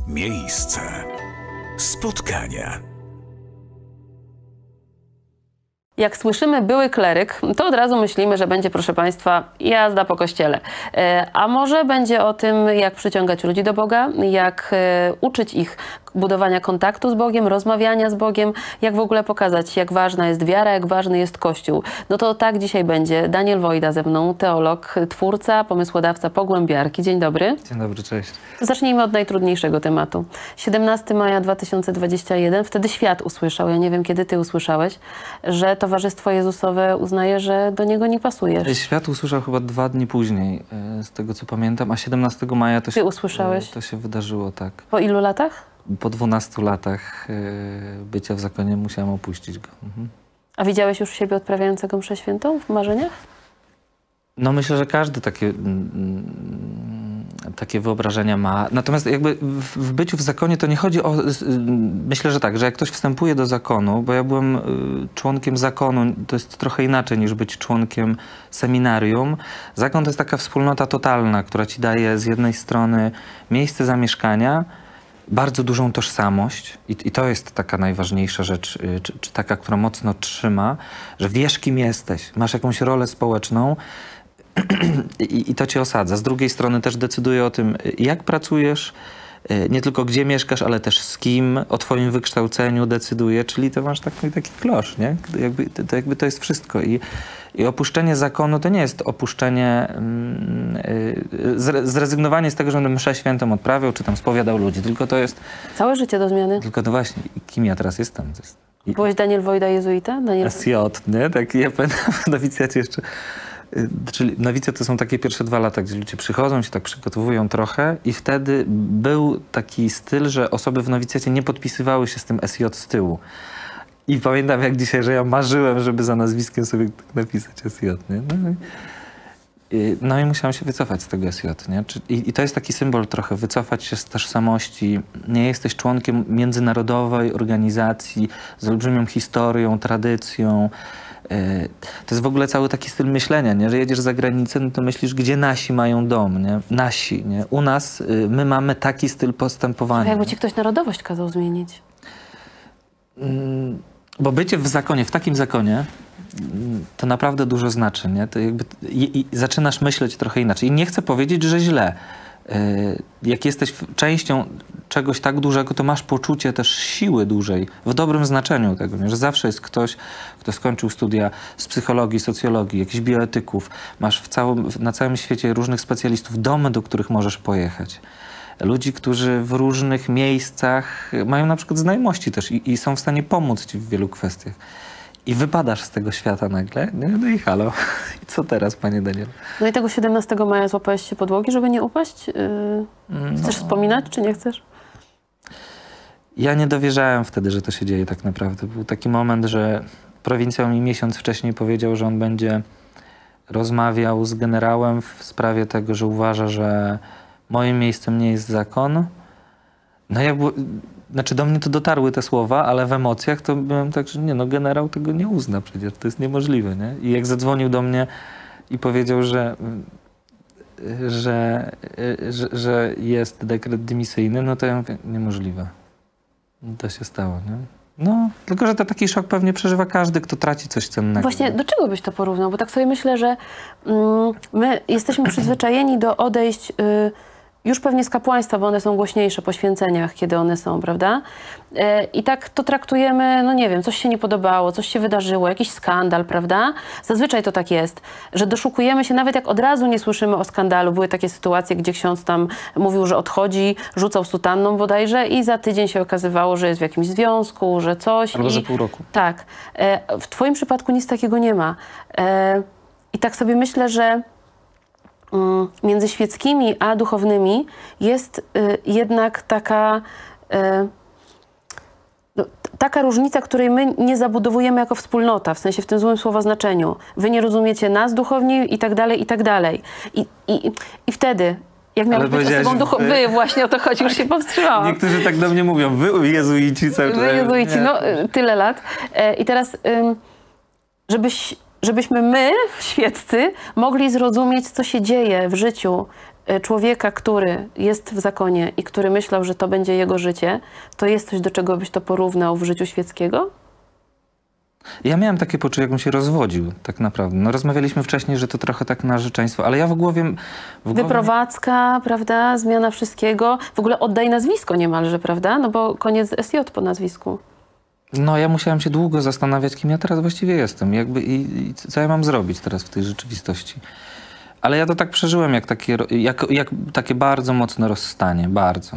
Miejsce spotkania. Jak słyszymy były kleryk, to od razu myślimy, że będzie, proszę Państwa, jazda po kościele. A może będzie o tym, jak przyciągać ludzi do Boga, jak uczyć ich budowania kontaktu z Bogiem, rozmawiania z Bogiem, jak w ogóle pokazać, jak ważna jest wiara, jak ważny jest Kościół. No to tak dzisiaj będzie. Daniel Wojda ze mną, teolog, twórca, pomysłodawca Pogłębiarki. Dzień dobry. Dzień dobry, cześć. To zacznijmy od najtrudniejszego tematu. 17 maja 2021, wtedy świat usłyszał, ja nie wiem kiedy ty usłyszałeś, że Towarzystwo Jezusowe uznaje, że do niego nie pasujesz. Świat usłyszał chyba 2 dni później, z tego co pamiętam, a 17 maja to Ty usłyszałeś? To się wydarzyło, tak. Po ilu latach? Po 12 latach bycia w zakonie musiałem opuścić go. Mhm. A widziałeś już siebie odprawiającego mszę świętą w marzeniach? No myślę, że każdy takie wyobrażenia ma. Natomiast jakby w byciu w zakonie to nie chodzi o... Myślę, że tak, że jak ktoś wstępuje do zakonu, bo ja byłem członkiem zakonu, to jest trochę inaczej niż być członkiem seminarium. Zakon to jest taka wspólnota totalna, która ci daje z jednej strony miejsce zamieszkania, bardzo dużą tożsamość i to jest taka najważniejsza rzecz, czy taka, która mocno trzyma, że wiesz, kim jesteś, masz jakąś rolę społeczną, I to cię osadza. Z drugiej strony też decyduje o tym, jak pracujesz, nie tylko gdzie mieszkasz, ale też z kim, o twoim wykształceniu decyduje, czyli to masz taki klosz, nie? Jakby to jest wszystko. I opuszczenie zakonu to nie jest opuszczenie, zrezygnowanie z tego, że będę mszę świętą odprawiał, czy tam spowiadał ludzi, tylko to jest... Całe życie do zmiany. Tylko to właśnie, kim ja teraz jestem. Byłeś Daniel Wojda jezuita? SJ, nie? Tak, ja pamiętam w nowicjacie jeszcze... Czyli nowicjat to są takie pierwsze 2 lata, gdzie ludzie przychodzą, się tak przygotowują trochę i wtedy był taki styl, że osoby w nowicjacie nie podpisywały się z tym SJ z tyłu. I pamiętam jak dzisiaj, że ja marzyłem, żeby za nazwiskiem sobie napisać SJ, nie? No i musiałem się wycofać z tego SJ, nie? I to jest taki symbol trochę, wycofać się z tożsamości. Nie jesteś członkiem międzynarodowej organizacji z olbrzymią historią, tradycją. To jest w ogóle cały taki styl myślenia, nie? Że jedziesz za granicę, no to myślisz, gdzie nasi mają dom, nie? Nasi, nie? U nas my mamy taki styl postępowania. Jakby ci ktoś narodowość kazał zmienić. Bo bycie w zakonie, w takim zakonie, to naprawdę dużo znaczy, nie? To jakby, i zaczynasz myśleć trochę inaczej. I nie chcę powiedzieć, że źle. Jak jesteś częścią czegoś tak dużego, to masz poczucie też siły dużej, w dobrym znaczeniu tego, nie? Że zawsze jest ktoś, kto skończył studia z psychologii, socjologii, jakichś bioetyków. Masz na całym świecie różnych specjalistów, domy, do których możesz pojechać. Ludzi, którzy w różnych miejscach mają na przykład znajomości też i są w stanie pomóc ci w wielu kwestiach. I wypadasz z tego świata nagle, nie? No i halo. I co teraz, panie Daniel? No i tego 17 maja złapałeś się podłogi, żeby nie upaść? Chcesz wspominać, czy nie chcesz? Ja nie dowierzałem wtedy, że to się dzieje tak naprawdę. Był taki moment, że prowincjał mi miesiąc wcześniej powiedział, że on będzie rozmawiał z generałem w sprawie tego, że uważa, że moim miejscem nie jest zakon. No jakby... Znaczy do mnie to dotarły te słowa, ale w emocjach to byłem tak, że nie, no generał tego nie uzna przecież, to jest niemożliwe, nie? I jak zadzwonił do mnie i powiedział, że jest dekret dymisyjny, no to ja mówię, niemożliwe. To się stało, nie? No, tylko że to taki szok pewnie przeżywa każdy, kto traci coś cennego. Właśnie, do czego byś to porównał? Bo tak sobie myślę, że my jesteśmy przyzwyczajeni do odejść już pewnie z kapłaństwa, bo one są głośniejsze po święceniach, kiedy one są, prawda? I tak to traktujemy, no nie wiem, coś się nie podobało, coś się wydarzyło, jakiś skandal, prawda? Zazwyczaj to tak jest, że doszukujemy się, nawet jak od razu nie słyszymy o skandalu. Były takie sytuacje, gdzie ksiądz tam mówił, że odchodzi, rzucał sutanną bodajże i za tydzień się okazywało, że jest w jakimś związku, że coś. Albo za pół roku. Tak. W twoim przypadku nic takiego nie ma. I tak sobie myślę, że między świeckimi a duchownymi jest jednak taka różnica, której my nie zabudowujemy jako wspólnota, w sensie w tym złym słowa znaczeniu. Wy nie rozumiecie nas, duchowni, i tak dalej, i tak dalej. I wtedy, jak miałeś być osobą duchowną, wy właśnie o to chodzi, już się powstrzymałam. Niektórzy tak do mnie mówią, wy jezuici cały czas. Wy jezuici, no tyle lat. I teraz, żebyśmy my, świeccy, mogli zrozumieć, co się dzieje w życiu człowieka, który jest w zakonie i który myślał, że to będzie jego życie, to jest coś, do czego byś to porównał w życiu świeckiego? Ja miałem takie poczucie, jakbym się rozwodził, tak naprawdę. No, rozmawialiśmy wcześniej, że to trochę tak narzeczeństwo, ale ja w głowie... Wyprowadzka, prawda, zmiana wszystkiego. W ogóle oddaj nazwisko niemalże, prawda? No bo koniec SJ po nazwisku. No, ja musiałem się długo zastanawiać, kim ja teraz właściwie jestem. Jakby i co ja mam zrobić teraz w tej rzeczywistości. Ale ja to tak przeżyłem, jak takie bardzo mocne rozstanie, bardzo.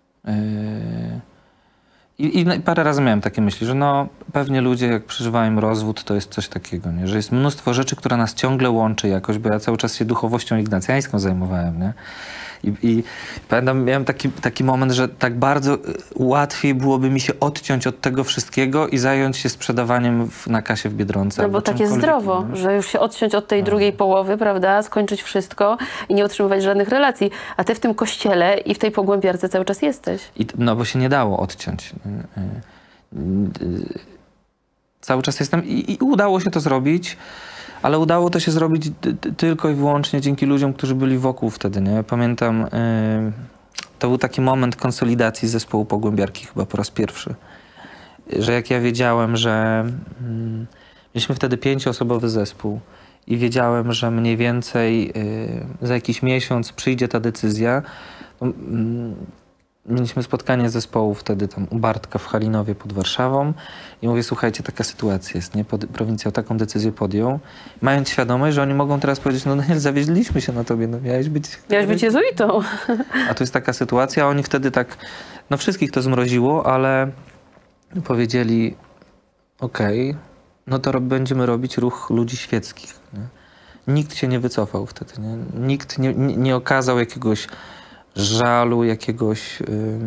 I parę razy miałem takie myśli, że no pewnie ludzie, jak przeżywają rozwód, to jest coś takiego, nie? Że jest mnóstwo rzeczy, które nas ciągle łączy jakoś, bo ja cały czas się duchowością ignacjańską zajmowałem, nie? I pamiętam, miałem taki moment, że tak bardzo łatwiej byłoby mi się odciąć od tego wszystkiego i zająć się sprzedawaniem na kasie w Biedronce. No bo tak jest zdrowo, że już się odciąć od tej drugiej połowy, prawda, skończyć wszystko i nie utrzymywać żadnych relacji. A ty w tym kościele i w tej pogłębiarce cały czas jesteś. No bo się nie dało odciąć. Cały czas jestem i udało się to zrobić. Ale udało to się zrobić tylko i wyłącznie dzięki ludziom, którzy byli wokół wtedy, nie? Pamiętam, to był taki moment konsolidacji zespołu Pogłębiarki chyba po raz pierwszy. Że jak ja wiedziałem, że mieliśmy wtedy 5-osobowy zespół i wiedziałem, że mniej więcej za jakiś miesiąc przyjdzie ta decyzja. Mieliśmy spotkanie zespołu wtedy tam u Bartka w Halinowie pod Warszawą i mówię, słuchajcie, taka sytuacja jest, nie? Prowincjał taką decyzję podjął, mając świadomość, że oni mogą teraz powiedzieć, no Daniel, zawieźliśmy się na tobie, no miałeś być jezuitą. A tu jest taka sytuacja, oni wtedy tak, no wszystkich to zmroziło, ale powiedzieli, okej, no to będziemy robić ruch ludzi świeckich. Nie? Nikt się nie wycofał wtedy, nie? Nikt nie okazał jakiegoś żalu, jakiegoś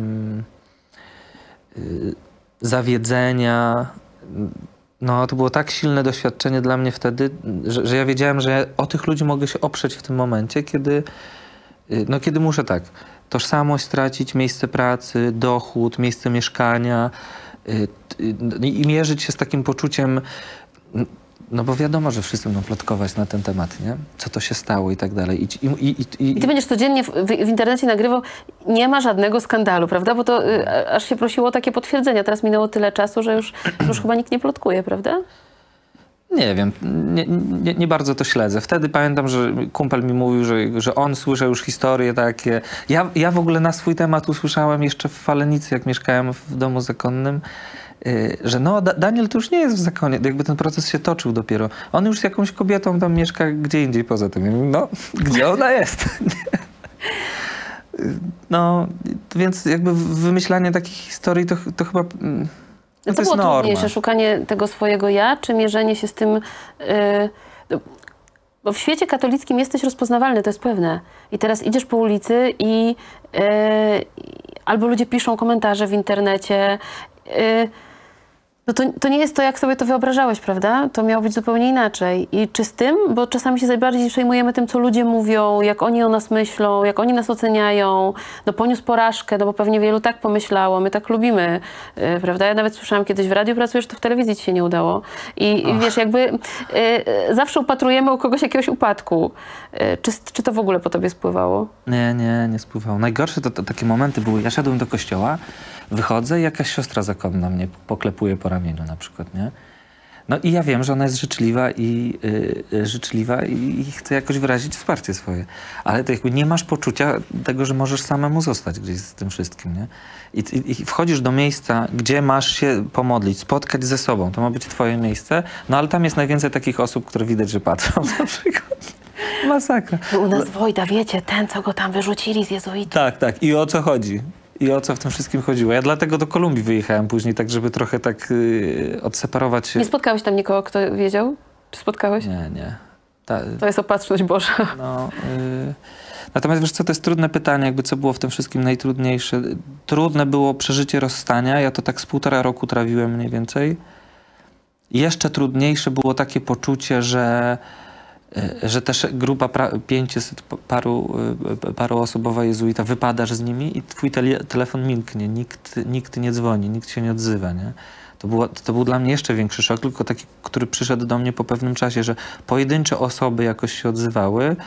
zawiedzenia. No, to było tak silne doświadczenie dla mnie wtedy, że ja wiedziałem, że o tych ludzi mogę się oprzeć w tym momencie, kiedy muszę tak, tożsamość stracić, miejsce pracy, dochód, miejsce mieszkania i mierzyć się z takim poczuciem. No bo wiadomo, że wszyscy będą plotkować na ten temat, nie? Co to się stało i tak dalej. I ty będziesz codziennie w internecie nagrywał, nie ma żadnego skandalu, prawda? Bo to aż się prosiło o takie potwierdzenia. Teraz minęło tyle czasu, że już chyba nikt nie plotkuje, prawda? Nie wiem, nie bardzo to śledzę. Wtedy pamiętam, że kumpel mi mówił, że on słyszał już historie takie. Ja w ogóle na swój temat usłyszałem jeszcze w Falenicy, jak mieszkałem w domu zakonnym, że no Daniel to już nie jest w zakonie, jakby ten proces się toczył dopiero. On już z jakąś kobietą tam mieszka gdzie indziej poza tym. No, gdzie ona jest? No, więc jakby wymyślanie takich historii to chyba... No to było trudniejsze, szukanie tego swojego ja, czy mierzenie się z tym... Bo w świecie katolickim jesteś rozpoznawalny, to jest pewne. I teraz idziesz po ulicy i albo ludzie piszą komentarze w internecie, no to nie jest to, jak sobie to wyobrażałeś, prawda? To miało być zupełnie inaczej. I czy z tym? Bo czasami się bardziej przejmujemy tym, co ludzie mówią, jak oni o nas myślą, jak oni nas oceniają. No poniósł porażkę, no bo pewnie wielu tak pomyślało, my tak lubimy, prawda? Ja nawet słyszałam kiedyś w radiu pracujesz, to w telewizji ci się nie udało. I wiesz, jakby zawsze upatrujemy u kogoś jakiegoś upadku. Czy to w ogóle po tobie spływało? Nie spływało. Najgorsze to takie momenty były, ja szedłem do kościoła, wychodzę i jakaś siostra zakonna mnie poklepuje po ramieniu na przykład, nie? No i ja wiem, że ona jest życzliwa i chce jakoś wyrazić wsparcie swoje. Ale to jakby nie masz poczucia tego, że możesz samemu zostać gdzieś z tym wszystkim, nie? I wchodzisz do miejsca, gdzie masz się pomodlić, spotkać ze sobą. To ma być twoje miejsce, no ale tam jest najwięcej takich osób, które widać, że patrzą na przykład. Masakra. U nas Wojda, wiecie, ten, co go tam wyrzucili z jezuitów. Tak. I o co chodzi? I o co w tym wszystkim chodziło. Ja dlatego do Kolumbii wyjechałem później, tak żeby trochę tak odseparować się. Nie spotkałeś tam nikogo, kto wiedział? Czy spotkałeś? Nie. To jest opatrzność Boża. No, natomiast wiesz co, to jest trudne pytanie, jakby co było w tym wszystkim najtrudniejsze. Trudne było przeżycie rozstania, ja to tak z 1,5 roku trawiłem mniej więcej. Jeszcze trudniejsze było takie poczucie, że też grupa 500 paroosobowa jezuita, wypadasz z nimi i twój telefon milknie, nikt nie dzwoni, nikt się nie odzywa, nie? To był dla mnie jeszcze większy szok, tylko taki, który przyszedł do mnie po pewnym czasie, że pojedyncze osoby jakoś się odzywały,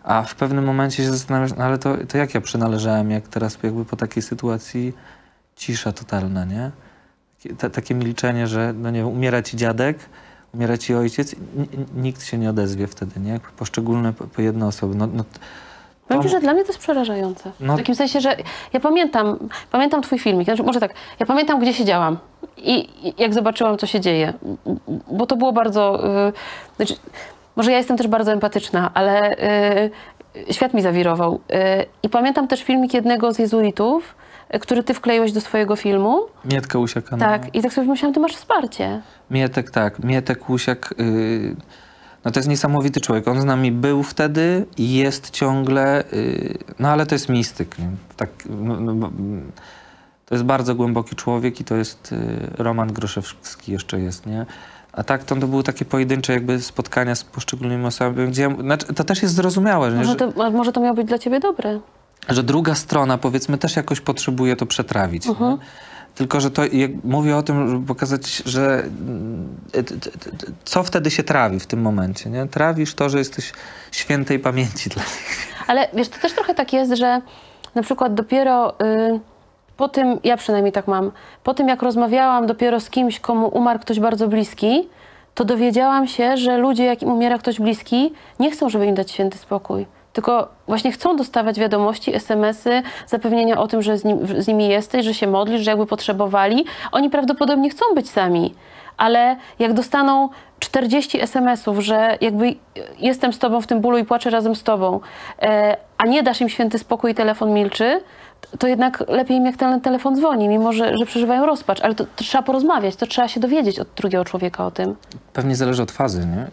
A w pewnym momencie się zastanawiasz, no ale to jak ja przynależałem, jak teraz jakby po takiej sytuacji cisza totalna, nie? Takie milczenie, że no nie wiem, umiera ci dziadek, umiera ci ojciec, nikt się nie odezwie wtedy, nie? Poszczególne po jedne osoby. Powiem ci, że dla mnie to jest przerażające. W takim sensie, że ja pamiętam twój filmik, znaczy, może tak, ja pamiętam, gdzie siedziałam i jak zobaczyłam, co się dzieje, bo to było bardzo, znaczy, może ja jestem też bardzo empatyczna, ale świat mi zawirował. I pamiętam też filmik jednego z jezuitów, który ty wkleiłeś do swojego filmu. Mietek Łusiaka. Tak, i tak sobie myślałam, ty masz wsparcie. Mietek, tak. Mietek Łusiak, no to jest niesamowity człowiek. On z nami był wtedy i jest ciągle, no ale to jest mistyk. Nie? Tak, to jest bardzo głęboki człowiek i to jest Roman Groszewski jeszcze jest, nie? A tak, to były takie pojedyncze jakby spotkania z poszczególnymi osobami, gdzie znaczy, to też jest zrozumiałe. Nie? Może to miało być dla ciebie dobre. Że druga strona, powiedzmy, też jakoś potrzebuje to przetrawić. Nie? Tylko, że to, jak mówię o tym, żeby pokazać, że co wtedy się trawi w tym momencie, nie? Trawisz to, że jesteś świętej pamięci dla nich. Ale wiesz, to też trochę tak jest, że na przykład dopiero po tym, ja przynajmniej tak mam, po tym jak rozmawiałam dopiero z kimś, komu umarł ktoś bardzo bliski, to dowiedziałam się, że ludzie, jak im umiera ktoś bliski, nie chcą, żeby im dać święty spokój. Tylko właśnie chcą dostawać wiadomości, SMS-y, zapewnienia o tym, że z nimi jesteś, że się modlisz, że jakby potrzebowali. Oni prawdopodobnie chcą być sami, ale jak dostaną 40 SMS-ów, że jakby jestem z tobą w tym bólu i płaczę razem z tobą, a nie dasz im święty spokój i telefon milczy, to jednak lepiej im jak ten telefon dzwoni, mimo że przeżywają rozpacz. Ale to trzeba porozmawiać, to trzeba się dowiedzieć od drugiego człowieka o tym. Pewnie zależy od fazy, nie?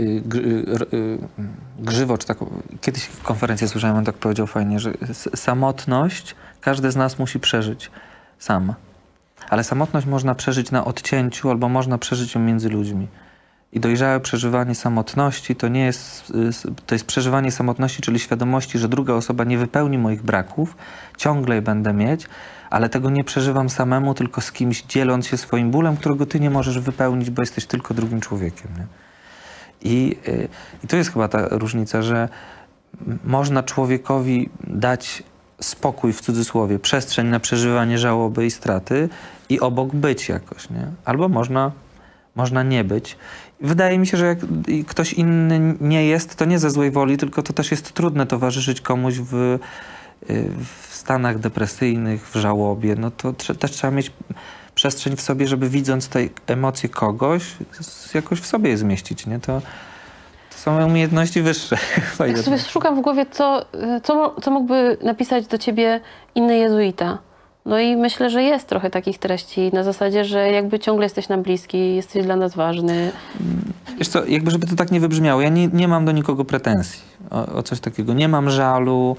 Grzywocz, tak, kiedyś w konferencji słyszałem, on tak powiedział fajnie, że samotność każdy z nas musi przeżyć sam. Ale samotność można przeżyć na odcięciu albo można przeżyć ją między ludźmi. I dojrzałe przeżywanie samotności to nie jest, to jest przeżywanie samotności, czyli świadomości, że druga osoba nie wypełni moich braków, ciągle je będę mieć, ale tego nie przeżywam samemu, tylko z kimś, dzieląc się swoim bólem, którego ty nie możesz wypełnić, bo jesteś tylko drugim człowiekiem. Nie? I to jest chyba ta różnica, że można człowiekowi dać spokój, w cudzysłowie, przestrzeń na przeżywanie żałoby i straty i obok być jakoś, nie? Albo można nie być. Wydaje mi się, że jak ktoś inny nie jest, to nie ze złej woli, tylko to też jest trudne towarzyszyć komuś w stanach depresyjnych, w żałobie. No to też trzeba mieć przestrzeń w sobie, żeby widząc te emocje kogoś, jakoś w sobie je zmieścić, nie? To są umiejętności wyższe. Jak sobie szukam w głowie, co mógłby napisać do ciebie inny jezuita. No i myślę, że jest trochę takich treści na zasadzie, że jakby ciągle jesteś nam bliski, jesteś dla nas ważny. Wiesz co, jakby żeby to tak nie wybrzmiało, ja nie mam do nikogo pretensji o coś takiego. Nie mam żalu.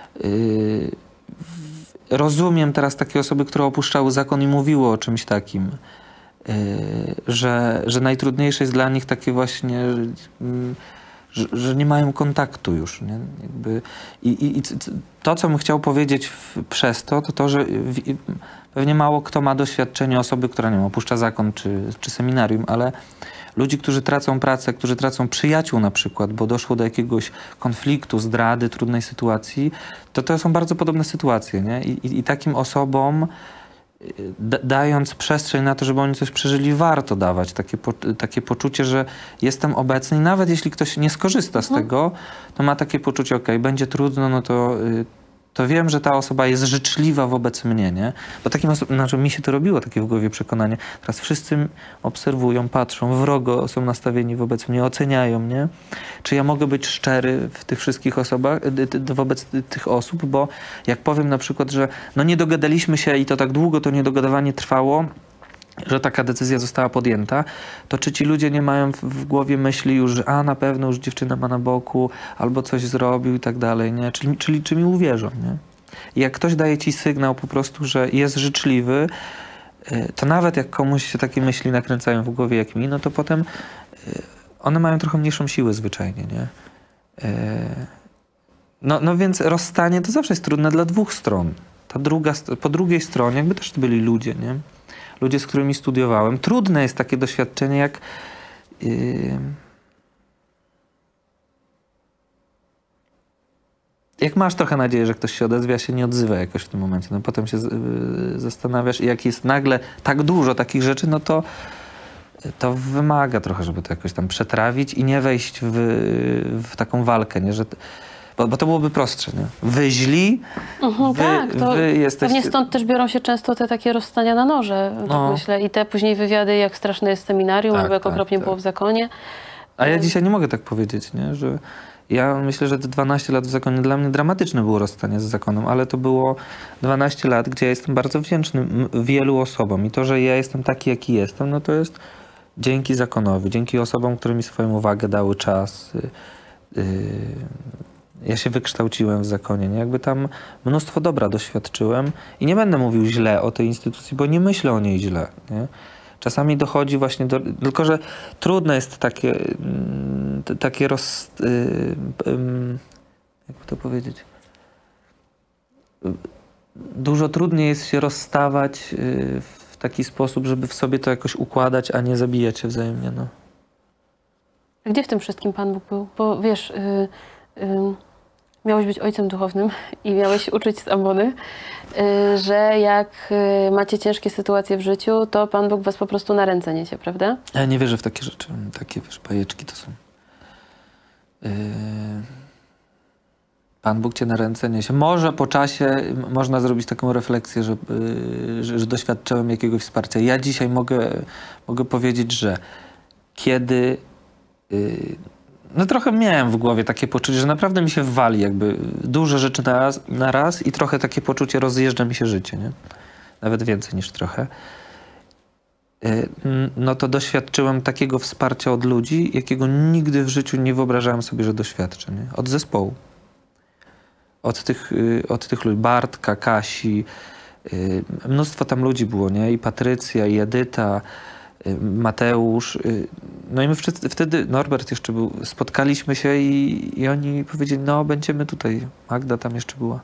Rozumiem teraz takie osoby, które opuszczały zakon i mówiły o czymś takim. Że najtrudniejsze jest dla nich takie właśnie, że nie mają kontaktu już. Nie? Jakby, i to, co bym chciał powiedzieć przez to, że pewnie mało kto ma doświadczenie osoby, która nie wiem, opuszcza zakon czy seminarium, ale ludzi, którzy tracą pracę, którzy tracą przyjaciół na przykład, bo doszło do jakiegoś konfliktu, zdrady, trudnej sytuacji, to są bardzo podobne sytuacje. Nie? I takim osobom dając przestrzeń na to, żeby oni coś przeżyli, warto dawać takie poczucie, że jestem obecny i nawet jeśli ktoś nie skorzysta z tego, to ma takie poczucie, okej, będzie trudno, no to wiem, że ta osoba jest życzliwa wobec mnie, nie? Bo takim osobom, znaczy mi się to robiło, takie w głowie przekonanie. Teraz wszyscy obserwują, patrzą, wrogo są nastawieni wobec mnie, oceniają, nie? Czy ja mogę być szczery w tych wszystkich osobach, wobec tych osób, bo jak powiem na przykład, że no nie dogadaliśmy się i to tak długo to niedogadywanie trwało, że taka decyzja została podjęta, to czy ci ludzie nie mają w głowie myśli już, że na pewno już dziewczyna ma na boku, albo coś zrobił i tak dalej, nie? Czyli czy mi uwierzą, nie? I jak ktoś daje ci sygnał po prostu, że jest życzliwy, to nawet jak komuś się takie myśli nakręcają w głowie jak mi, no to potem one mają trochę mniejszą siłę zwyczajnie, nie? No więc rozstanie to zawsze jest trudne dla dwóch stron. Po drugiej stronie jakby też byli ludzie, nie? Ludzie, z którymi studiowałem. Trudne jest takie doświadczenie, jak jak masz trochę nadzieję, że ktoś się odezwie, a się nie odzywa jakoś w tym momencie, no potem się zastanawiasz i jak jest nagle tak dużo takich rzeczy, no to wymaga trochę, żeby to jakoś tam przetrawić i nie wejść w taką walkę, nie? Że, bo to byłoby prostsze, nie? Wy źli, tak, to wy jesteście... pewnie stąd też biorą się często te takie rozstania na noże, tak myślę. I te później wywiady, jak straszne jest seminarium, albo jak okropnie było w zakonie. A ja dzisiaj nie mogę tak powiedzieć, nie? Że ja myślę, że te 12 lat w zakonie dla mnie dramatyczne było rozstanie z zakonem, ale to było 12 lat, gdzie ja jestem bardzo wdzięczny wielu osobom i to, że ja jestem taki, jaki jestem, no to jest dzięki zakonowi, dzięki osobom, które mi swoją uwagę dały, czas. Ja się wykształciłem w zakonie, nie? Jakby tam mnóstwo dobra doświadczyłem i nie będę mówił źle o tej instytucji, bo nie myślę o niej źle, nie? Czasami dochodzi właśnie do... Tylko że trudne jest takie jakby to powiedzieć? Dużo trudniej jest się rozstawać w taki sposób, żeby w sobie to jakoś układać, a nie zabijać się wzajemnie, no. A gdzie w tym wszystkim Pan Bóg był? Bo wiesz, miałeś być ojcem duchownym i miałeś uczyć z ambony, że jak macie ciężkie sytuacje w życiu, to Pan Bóg was po prostu na ręce niesie, prawda? Ja nie wierzę w takie rzeczy. Takie, wiesz, bajeczki to są. Pan Bóg cię na ręce niesie. Może po czasie można zrobić taką refleksję, że doświadczyłem jakiegoś wsparcia. Ja dzisiaj mogę powiedzieć, że kiedy... No trochę miałem w głowie takie poczucie, że naprawdę mi się wali jakby dużo rzeczy na raz i trochę takie poczucie, rozjeżdża mi się życie, nie? Nawet więcej niż trochę. No to doświadczyłem takiego wsparcia od ludzi, jakiego nigdy w życiu nie wyobrażałem sobie, że doświadczę, nie? Od zespołu. Od tych ludzi, Bartka, Kasi, mnóstwo tam ludzi było, nie? I Patrycja, i Edyta, Mateusz. No i my wtedy, Norbert jeszcze był, spotkaliśmy się i oni powiedzieli, no będziemy tutaj. Magda tam jeszcze była.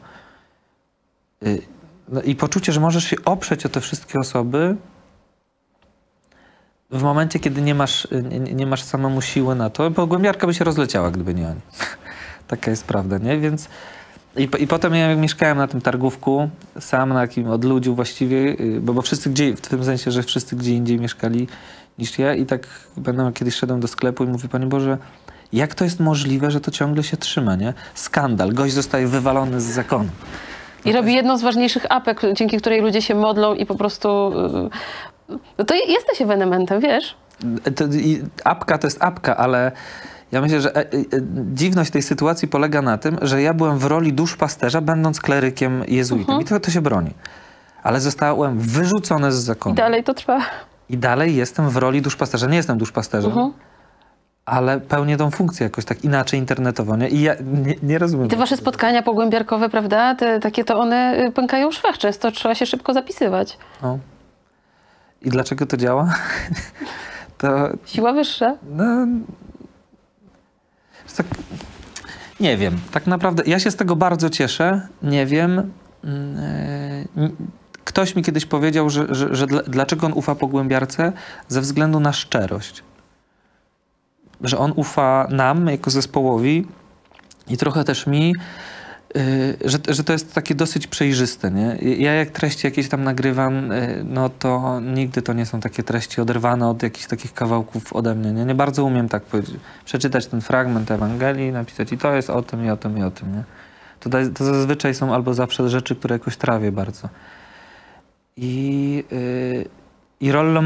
No i poczucie, że możesz się oprzeć o te wszystkie osoby w momencie, kiedy nie masz samemu siły na to, bo głębiarka by się rozleciała, gdyby nie oni. Taka jest prawda, nie? Więc i potem ja mieszkałem na tym targówku, sam na jakim odludziu właściwie, bo wszyscy w tym sensie, że wszyscy gdzie indziej mieszkali niż ja i tak będę kiedyś szedłem do sklepu i mówię, Panie Boże, jak to jest możliwe, że to ciągle się trzyma, nie? Skandal, gość zostaje wywalony z zakonu. I robi jedną z ważniejszych apek, dzięki której ludzie się modlą i po prostu... No to jesteś ewenementem, wiesz? Apka to jest apka, ale ja myślę, że dziwność tej sytuacji polega na tym, że ja byłem w roli duszpasterza, będąc klerykiem jezuitą. I to się broni. Ale zostałem wyrzucony z zakonu. I dalej to trwa. I dalej jestem w roli duszpasterza. Nie jestem duszpasterzem, ale pełnię tą funkcję jakoś tak inaczej internetowo. Nie? I ja nie rozumiem. I te wasze spotkania pogłębiarkowe, prawda? Takie to one pękają w szwach często. Trzeba się szybko zapisywać. No. I dlaczego to działa? Siła wyższa? No, tak, nie wiem. Tak naprawdę ja się z tego bardzo cieszę. Nie wiem. Ktoś mi kiedyś powiedział, że dlaczego on ufa pogłębiarce? Ze względu na szczerość. Że on ufa nam jako zespołowi i trochę też mi, że to jest takie dosyć przejrzyste, nie? Ja jak treści jakieś tam nagrywam, no to nigdy to nie są takie treści oderwane od jakichś takich kawałków ode mnie, nie? Nie bardzo umiem tak powiedzieć, przeczytać ten fragment Ewangelii, napisać i to jest o tym, i o tym, i o tym, nie? To zazwyczaj są albo zawsze rzeczy, które jakoś trawię bardzo. I Rollo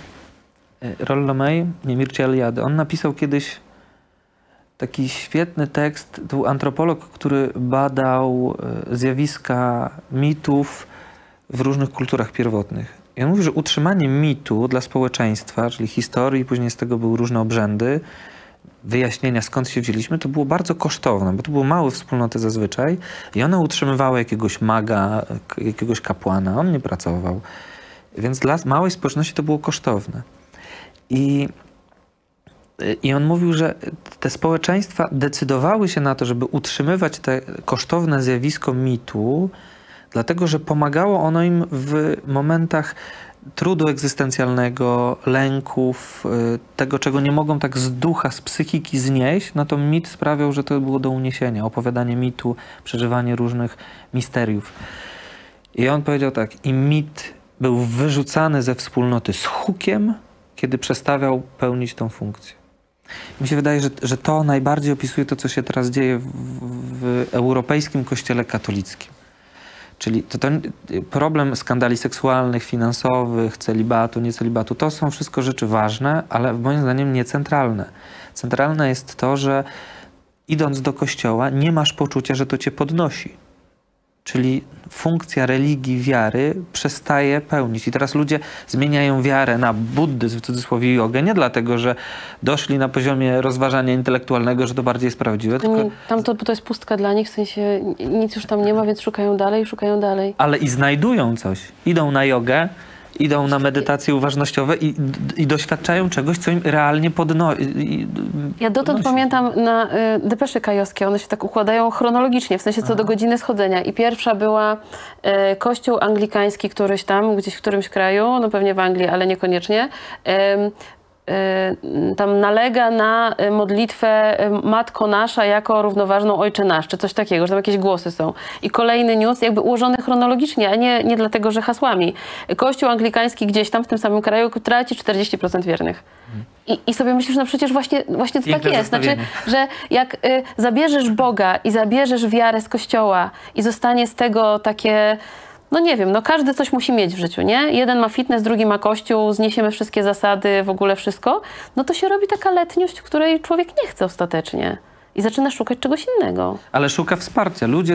May, Mircea Eliade, on napisał kiedyś taki świetny tekst, to był antropolog, który badał zjawiska mitów w różnych kulturach pierwotnych. I on mówi, że utrzymanie mitu dla społeczeństwa, czyli historii, później z tego były różne obrzędy, wyjaśnienia skąd się wzięliśmy, to było bardzo kosztowne, bo to były małe wspólnoty zazwyczaj i one utrzymywały jakiegoś maga, jakiegoś kapłana, on nie pracował. Więc dla małej społeczności to było kosztowne. I on mówił, że te społeczeństwa decydowały się na to, żeby utrzymywać te kosztowne zjawisko mitu, dlatego że pomagało ono im w momentach trudu egzystencjalnego, lęków, tego, czego nie mogą tak z ducha, z psychiki znieść, no to mit sprawiał, że to było do uniesienia. Opowiadanie mitu, przeżywanie różnych misteriów. I on powiedział tak, i mit był wyrzucany ze wspólnoty z hukiem, kiedy przestawiał pełnić tą funkcję. Mi się wydaje, że to najbardziej opisuje to, co się teraz dzieje w europejskim kościele katolickim. Czyli to problem skandali seksualnych, finansowych, celibatu, niecelibatu, to są wszystko rzeczy ważne, ale moim zdaniem nie centralne. Centralne jest to, że idąc do kościoła nie masz poczucia, że to cię podnosi. Czyli funkcja religii, wiary przestaje pełnić. I teraz ludzie zmieniają wiarę na buddyzm, w cudzysłowie jogę, nie dlatego, że doszli na poziomie rozważania intelektualnego, że to bardziej jest prawdziwe. Tylko... Tam to jest pustka dla nich, w sensie nic już tam nie ma, więc szukają dalej. Ale i znajdują coś. Idą na jogę, idą na medytacje uważnościowe i doświadczają czegoś, co im realnie podnosi. Ja dotąd pamiętam na depesze kajowskie, one się tak układają chronologicznie, w sensie co do godziny schodzenia. I pierwsza była kościół anglikański któryś tam, gdzieś w którymś kraju, no pewnie w Anglii, ale niekoniecznie. Tam nalega na modlitwę Matko Nasza jako równoważną Ojcze Nasz, czy coś takiego, że tam jakieś głosy są. I kolejny news jakby ułożony chronologicznie, a nie dlatego, że hasłami. Kościół anglikański gdzieś tam w tym samym kraju traci 40% wiernych. I sobie myślisz, no przecież właśnie to tak jest. Znaczy, że jak zabierzesz Boga i zabierzesz wiarę z Kościoła i zostanie z tego takie... No nie wiem, no każdy coś musi mieć w życiu, nie? Jeden ma fitness, drugi ma kościół, zniesiemy wszystkie zasady, w ogóle wszystko. No to się robi taka letniość, której człowiek nie chce ostatecznie. I zaczyna szukać czegoś innego. Ale szuka wsparcia. Ludzie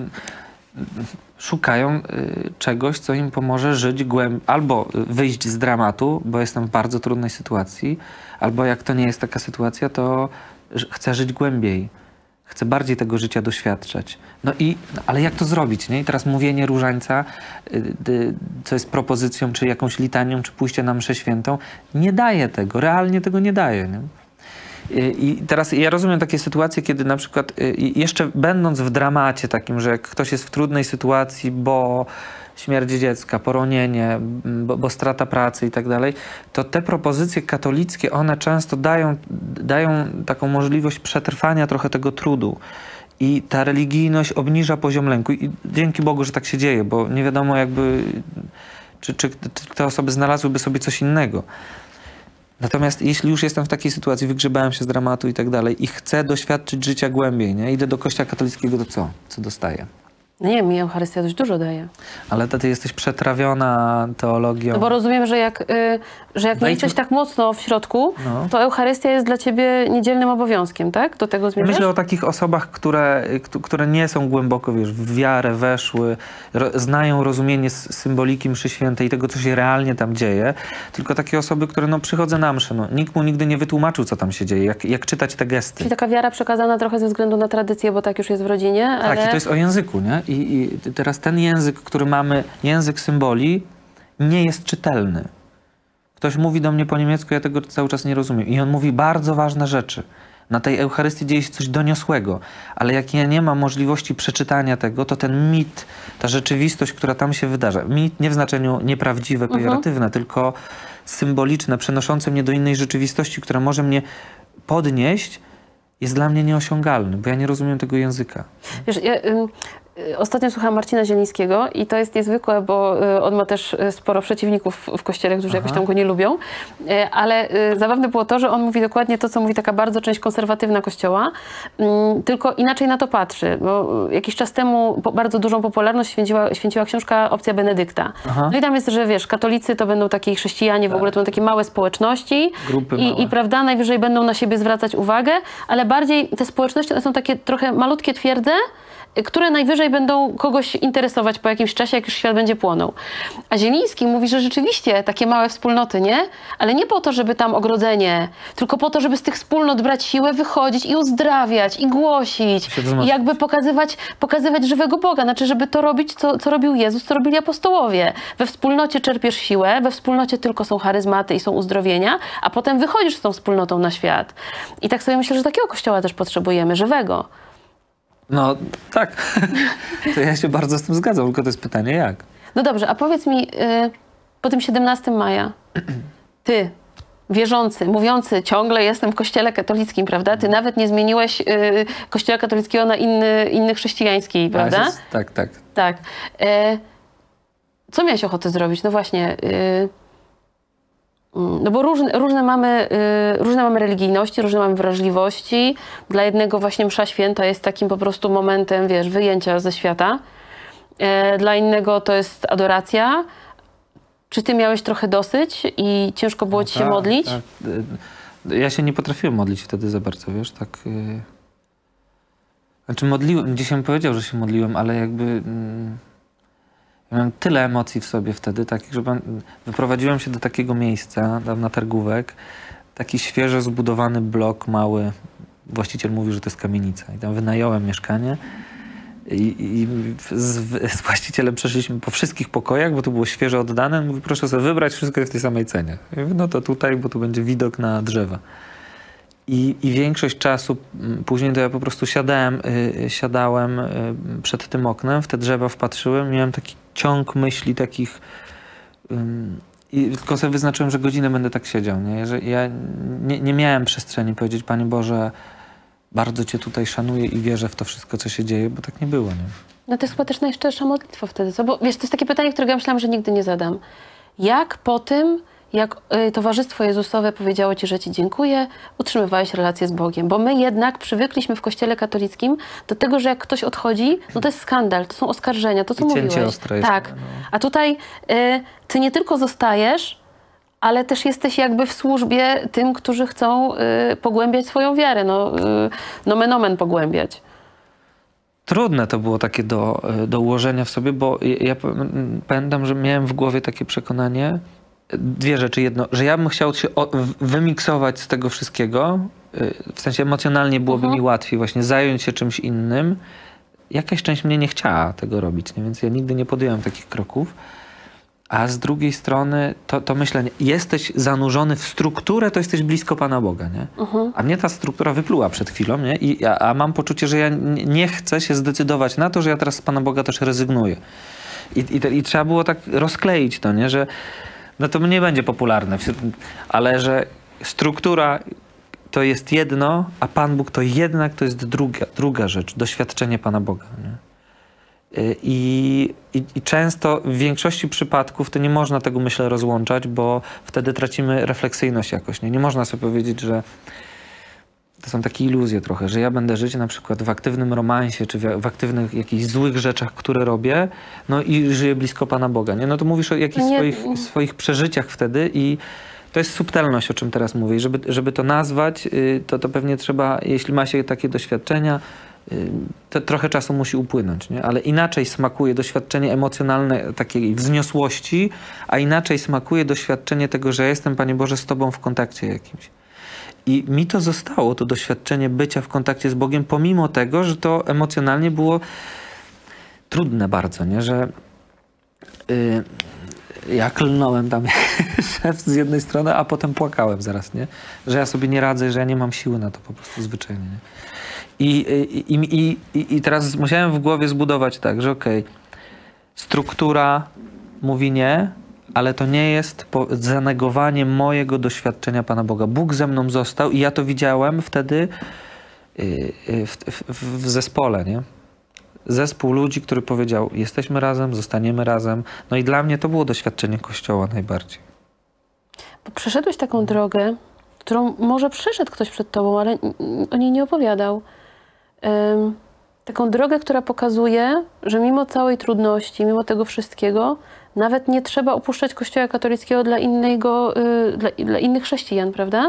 szukają czegoś, co im pomoże żyć głębiej. Albo wyjść z dramatu, bo jestem w bardzo trudnej sytuacji, albo jak to nie jest taka sytuacja, to chcę żyć głębiej. Chcę bardziej tego życia doświadczać. Ale jak to zrobić, nie? I teraz mówienie różańca, co jest propozycją, czy jakąś litanią, czy pójście na mszę świętą, nie daje tego, realnie tego nie daje. Nie? I teraz ja rozumiem takie sytuacje, kiedy na przykład jeszcze będąc w dramacie takim, że jak ktoś jest w trudnej sytuacji, bo śmierć dziecka, poronienie, bo strata pracy i tak dalej, to te propozycje katolickie, one często dają taką możliwość przetrwania trochę tego trudu. I ta religijność obniża poziom lęku. I dzięki Bogu, że tak się dzieje, bo nie wiadomo jakby, czy te osoby znalazłyby sobie coś innego. Natomiast jeśli już jestem w takiej sytuacji, wygrzebałem się z dramatu i tak dalej i chcę doświadczyć życia głębiej, nie? Idę do kościoła katolickiego, to co? Co dostaję? No nie wiem, mi Eucharystia dość dużo daje. Ale ty jesteś przetrawiona teologią. No bo rozumiem, że jak nie jesteś tak mocno w środku, to Eucharystia jest dla ciebie niedzielnym obowiązkiem, tak? Do tego zmierzasz? Myślę o takich osobach, które nie są głęboko, wiesz, w wiarę weszły, znają rozumienie symboliki mszy świętej i tego, co się realnie tam dzieje, tylko takie osoby, które przychodzą na mszę. Nikt mu nigdy nie wytłumaczył, co tam się dzieje, jak czytać te gesty. Czyli taka wiara przekazana trochę ze względu na tradycję, bo tak już jest w rodzinie, ale... Tak, i to jest o języku, nie? I teraz ten język, który mamy, język symboli, nie jest czytelny. Ktoś mówi do mnie po niemiecku, ja tego cały czas nie rozumiem. I on mówi bardzo ważne rzeczy. Na tej Eucharystii dzieje się coś doniosłego. Ale jak ja nie mam możliwości przeczytania tego, to ten mit, ta rzeczywistość, która tam się wydarza, mit nie w znaczeniu nieprawdziwe, pejoratywne, tylko symboliczne, przenoszące mnie do innej rzeczywistości, która może mnie podnieść, jest dla mnie nieosiągalny, bo ja nie rozumiem tego języka. Wiesz, ostatnio słuchałam Marcina Zielińskiego i to jest niezwykłe, bo on ma też sporo przeciwników w kościele, którzy jakoś tam go nie lubią, ale zabawne było to, że on mówi dokładnie to, co mówi taka bardzo część konserwatywna kościoła, tylko inaczej na to patrzy, bo jakiś czas temu bardzo dużą popularność święciła książka Opcja Benedykta. No i tam jest, że wiesz, katolicy to będą takie chrześcijanie, w ogóle to będą takie małe społeczności i prawda, najwyżej będą na siebie zwracać uwagę, ale bardziej te społeczności, one są takie trochę malutkie twierdze, które najwyżej będą kogoś interesować po jakimś czasie, jak już świat będzie płonął. A Zieliński mówi, że rzeczywiście takie małe wspólnoty, nie? Ale nie po to, żeby tam ogrodzenie, tylko po to, żeby z tych wspólnot brać siłę, wychodzić i uzdrawiać, i głosić, i jakby pokazywać żywego Boga. Znaczy, żeby to robić, co robił Jezus, co robili apostołowie. We wspólnocie czerpiesz siłę, we wspólnocie tylko są charyzmaty i są uzdrowienia, a potem wychodzisz z tą wspólnotą na świat. I tak sobie myślę, że takiego kościoła też potrzebujemy, żywego. No tak, to ja się bardzo z tym zgadzam, tylko to jest pytanie jak. No dobrze, a powiedz mi, po tym 17 maja, ty, wierzący, mówiący ciągle jestem w kościele katolickim, prawda? Ty nawet nie zmieniłeś kościoła katolickiego na inny chrześcijański, prawda? Tak, tak. Tak. Co miałeś ochotę zrobić? No właśnie, no bo różne mamy religijności, różne mamy wrażliwości. Dla jednego właśnie msza święta jest takim po prostu momentem, wiesz, wyjęcia ze świata. Dla innego to jest adoracja. Czy ty miałeś trochę dosyć i ciężko było ci się modlić? Tak. Ja się nie potrafiłem modlić wtedy za bardzo, wiesz, tak... Znaczy modliłem, dzisiaj bym powiedział, że się modliłem, ale jakby... Ja miałem tyle emocji w sobie wtedy, takich, że wyprowadziłem się do takiego miejsca, tam na Targówek, taki świeżo zbudowany blok mały. Właściciel mówił, że to jest kamienica. I tam wynająłem mieszkanie i z właścicielem przeszliśmy po wszystkich pokojach, bo to było świeżo oddane. Mówi, proszę sobie wybrać, wszystko jest w tej samej cenie. Ja mówię, no to tutaj, bo tu będzie widok na drzewa. I większość czasu później to ja po prostu siadałem przed tym oknem, w te drzewa wpatrzyłem, miałem taki ciąg myśli takich i tylko sobie wyznaczyłem, że godzinę będę tak siedział, nie? Że ja nie miałem przestrzeni powiedzieć, Panie Boże, bardzo Cię tutaj szanuję i wierzę w to wszystko, co się dzieje, bo tak nie było, nie? No to jest chyba też najszczersza modlitwa wtedy, co? Bo wiesz, to jest takie pytanie, którego ja myślałam, że nigdy nie zadam. Jak po tym, jak Towarzystwo Jezusowe powiedziało ci, że ci dziękuję, utrzymywałeś relację z Bogiem? Bo my jednak przywykliśmy w Kościele katolickim do tego, że jak ktoś odchodzi, no to jest skandal, to są oskarżenia, to co mówiłeś. Ostre jest, tak. A tutaj ty nie tylko zostajesz, ale też jesteś jakby w służbie tym, którzy chcą pogłębiać swoją wiarę, nomen omen pogłębiać. Trudne to było takie do ułożenia w sobie, bo ja pamiętam, że miałem w głowie takie przekonanie, dwie rzeczy. Jedno, że ja bym chciał się wymiksować z tego wszystkiego, w sensie emocjonalnie byłoby mi łatwiej właśnie zająć się czymś innym. Jakaś część mnie nie chciała tego robić, nie? Więc ja nigdy nie podjąłem takich kroków. A z drugiej strony to myślenie, jesteś zanurzony w strukturę, to jesteś blisko Pana Boga, nie? A mnie ta struktura wypluła przed chwilą, nie? A mam poczucie, że ja nie chcę się zdecydować na to, że ja teraz z Pana Boga też rezygnuję. I trzeba było tak rozkleić to, nie? Że no to nie będzie popularne, ale że struktura to jest jedno, a Pan Bóg to jednak to jest druga rzecz, doświadczenie Pana Boga, nie? I często w większości przypadków to nie można tego, myślę, rozłączać, bo wtedy tracimy refleksyjność jakoś. Nie można sobie powiedzieć, że to są takie iluzje trochę, że ja będę żyć na przykład w aktywnym romansie, czy w aktywnych jakichś złych rzeczach, które robię, no i żyję blisko Pana Boga. Nie? No to mówisz o jakichś swoich przeżyciach wtedy i to jest subtelność, o czym teraz mówię. I żeby to nazwać, to pewnie trzeba, jeśli ma się takie doświadczenia, to trochę czasu musi upłynąć, nie? Ale inaczej smakuje doświadczenie emocjonalne takiej wzniosłości, a inaczej smakuje doświadczenie tego, że jestem, Panie Boże, z Tobą w kontakcie jakimś. I mi to zostało, to doświadczenie bycia w kontakcie z Bogiem, pomimo tego, że to emocjonalnie było trudne bardzo, nie? Że ja klnąłem tam szef z jednej strony, a potem płakałem zaraz, nie? Że ja sobie nie radzę, że ja nie mam siły na to po prostu zwyczajnie, nie? I teraz musiałem w głowie zbudować tak, że okej, struktura mówi nie, ale to nie jest zanegowanie mojego doświadczenia Pana Boga. Bóg ze mną został i ja to widziałem wtedy w zespole, nie? Zespół ludzi, który powiedział, jesteśmy razem, zostaniemy razem. No i dla mnie to było doświadczenie Kościoła najbardziej. Bo przeszedłeś taką drogę, którą może przeszedł ktoś przed tobą, ale o niej nie opowiadał. Taką drogę, która pokazuje, że mimo całej trudności, mimo tego wszystkiego, nawet nie trzeba opuszczać Kościoła katolickiego dla innych chrześcijan, prawda?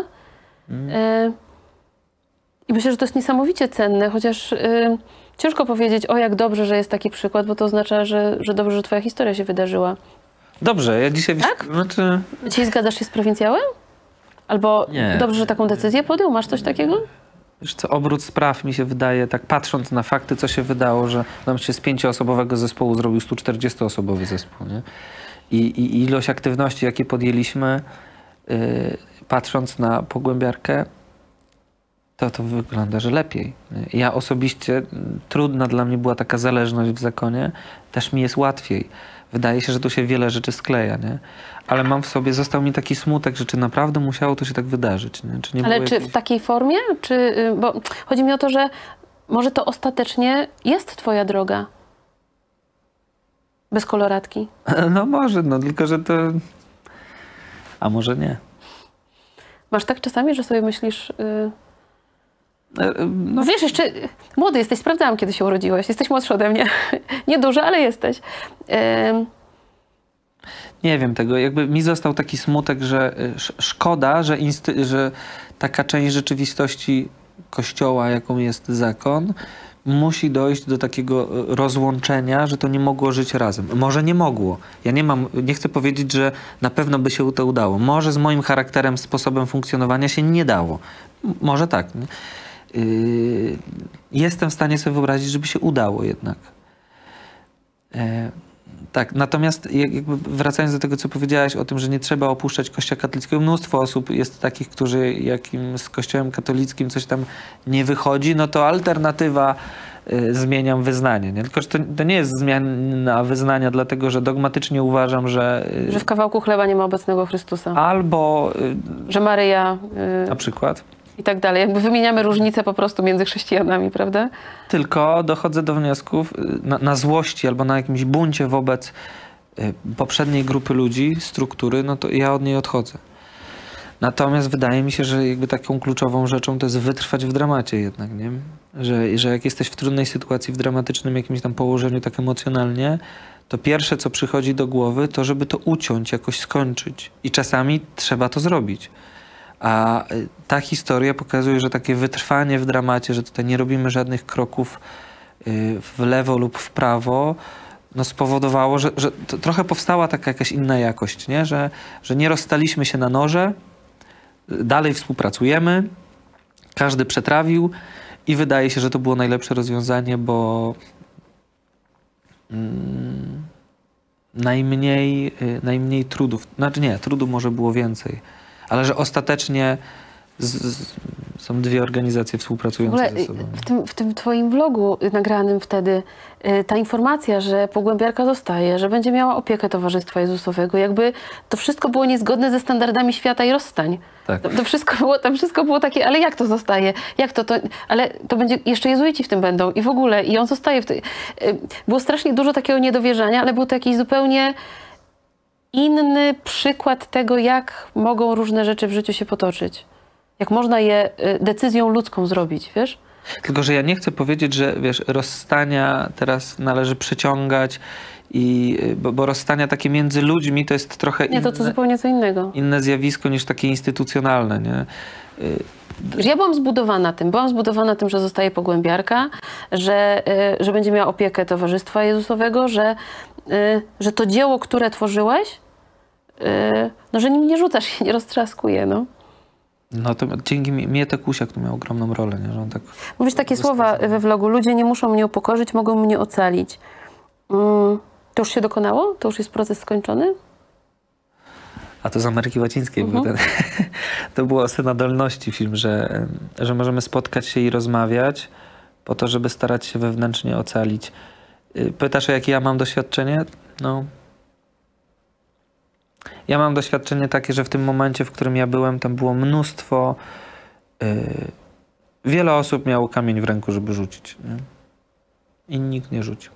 I myślę, że to jest niesamowicie cenne, chociaż ciężko powiedzieć, o jak dobrze, że jest taki przykład, bo to oznacza, że dobrze, że twoja historia się wydarzyła. Dobrze, ja dzisiaj... Tak? Znaczy... Dzisiaj zgadzasz się z prowincjałem? Albo nie. Dobrze, że taką decyzję podjął? Masz coś takiego? Wiesz co, obrót spraw mi się wydaje, tak patrząc na fakty, co się wydało, że nam się z 5-osobowego zespołu zrobił 140-osobowy zespół, nie? I ilość aktywności, jakie podjęliśmy, patrząc na pogłębiarkę, to wygląda, że lepiej. Nie? Ja osobiście, trudna dla mnie była taka zależność w zakonie, też mi jest łatwiej, wydaje się, że tu się wiele rzeczy skleja, nie? Ale mam w sobie, został mi taki smutek, że czy naprawdę musiało to się tak wydarzyć, nie? Czy nie Ale było czy jakiejś... w takiej formie? Czy, bo chodzi mi o to, że może to ostatecznie jest twoja droga. Bez koloratki. No może, no tylko, że to... A może nie. Masz tak czasami, że sobie myślisz... No, Wiesz, jeszcze młody jesteś, sprawdzałam, kiedy się urodziłeś. Jesteś młodszy ode mnie. Nie dużo, ale jesteś. nie wiem tego. Jakby mi został taki smutek, że szkoda, że taka część rzeczywistości Kościoła, jaką jest zakon, musi dojść do takiego rozłączenia, że to nie mogło żyć razem. Może nie mogło. Ja nie chcę powiedzieć, że na pewno by się to udało. Może z moim charakterem, sposobem funkcjonowania się nie dało. Może tak. Nie? Jestem w stanie sobie wyobrazić, żeby się udało jednak. Tak, natomiast jakby wracając do tego, co powiedziałaś o tym, że nie trzeba opuszczać Kościoła katolickiego, mnóstwo osób jest takich, którzy jakim z Kościołem katolickim coś tam nie wychodzi, no to alternatywa zmieniam wyznanie. Nie? Tylko, że to nie jest zmiana wyznania, dlatego, że dogmatycznie uważam, że... Że w kawałku chleba nie ma obecnego Chrystusa. Albo... Że Maryja... na przykład. I tak dalej. Jakby wymieniamy różnice po prostu między chrześcijanami, prawda? Tylko dochodzę do wniosków na złości albo na jakimś buncie wobec poprzedniej grupy ludzi, struktury, no to ja od niej odchodzę. Natomiast wydaje mi się, że jakby taką kluczową rzeczą to jest wytrwać w dramacie jednak, nie? Że jak jesteś w trudnej sytuacji, w dramatycznym jakimś tam położeniu tak emocjonalnie, to pierwsze, co przychodzi do głowy, to żeby to uciąć, jakoś skończyć. I czasami trzeba to zrobić. A ta historia pokazuje, że takie wytrwanie w dramacie, że tutaj nie robimy żadnych kroków w lewo lub w prawo, no spowodowało, że to trochę powstała taka jakaś inna jakość, nie? Że nie rozstaliśmy się na noże, dalej współpracujemy, każdy przetrawił i wydaje się, że to było najlepsze rozwiązanie, bo najmniej trudów, znaczy nie, trudu może było więcej, ale że ostatecznie są dwie organizacje współpracujące ze sobą. W tym twoim vlogu nagranym wtedy ta informacja, że pogłębiarka zostaje, że będzie miała opiekę Towarzystwa Jezusowego, jakby to wszystko było niezgodne ze standardami świata i rozstań. Tak. To wszystko było takie, ale jak to zostaje? Jak to? Ale to będzie, jeszcze jezuici w tym będą i w ogóle, i on zostaje w tym. Było strasznie dużo takiego niedowierzania, ale był to jakiś zupełnie inny przykład tego, jak mogą różne rzeczy w życiu się potoczyć. Jak można je decyzją ludzką zrobić, wiesz? Tylko, że ja nie chcę powiedzieć, że wiesz, rozstania teraz należy przeciągać, bo rozstania takie między ludźmi to jest trochę nie, to zupełnie co innego. Inne zjawisko niż takie instytucjonalne, nie? Ja byłam zbudowana tym, że zostaje pogłębiarka, że będzie miała opiekę Towarzystwa Jezusowego, że to dzieło, które tworzyłeś, no, że nim nie rzucasz się, nie roztrzaskuje, no. No to dzięki Mietek Kusiak tu miał ogromną rolę, nie? Że on tak... Mówisz takie słowa we vlogu, ludzie nie muszą mnie upokorzyć, mogą mnie ocalić. To już się dokonało? To już jest proces skończony? A to z Ameryki Łacińskiej był ten... To było o synodalności film, że możemy spotkać się i rozmawiać po to, żeby starać się wewnętrznie ocalić. Pytasz, o jakie ja mam doświadczenie? No... Ja mam doświadczenie takie, że w tym momencie, w którym ja byłem, tam było mnóstwo... wiele osób miało kamień w ręku, żeby rzucić. Nie? I nikt nie rzucił.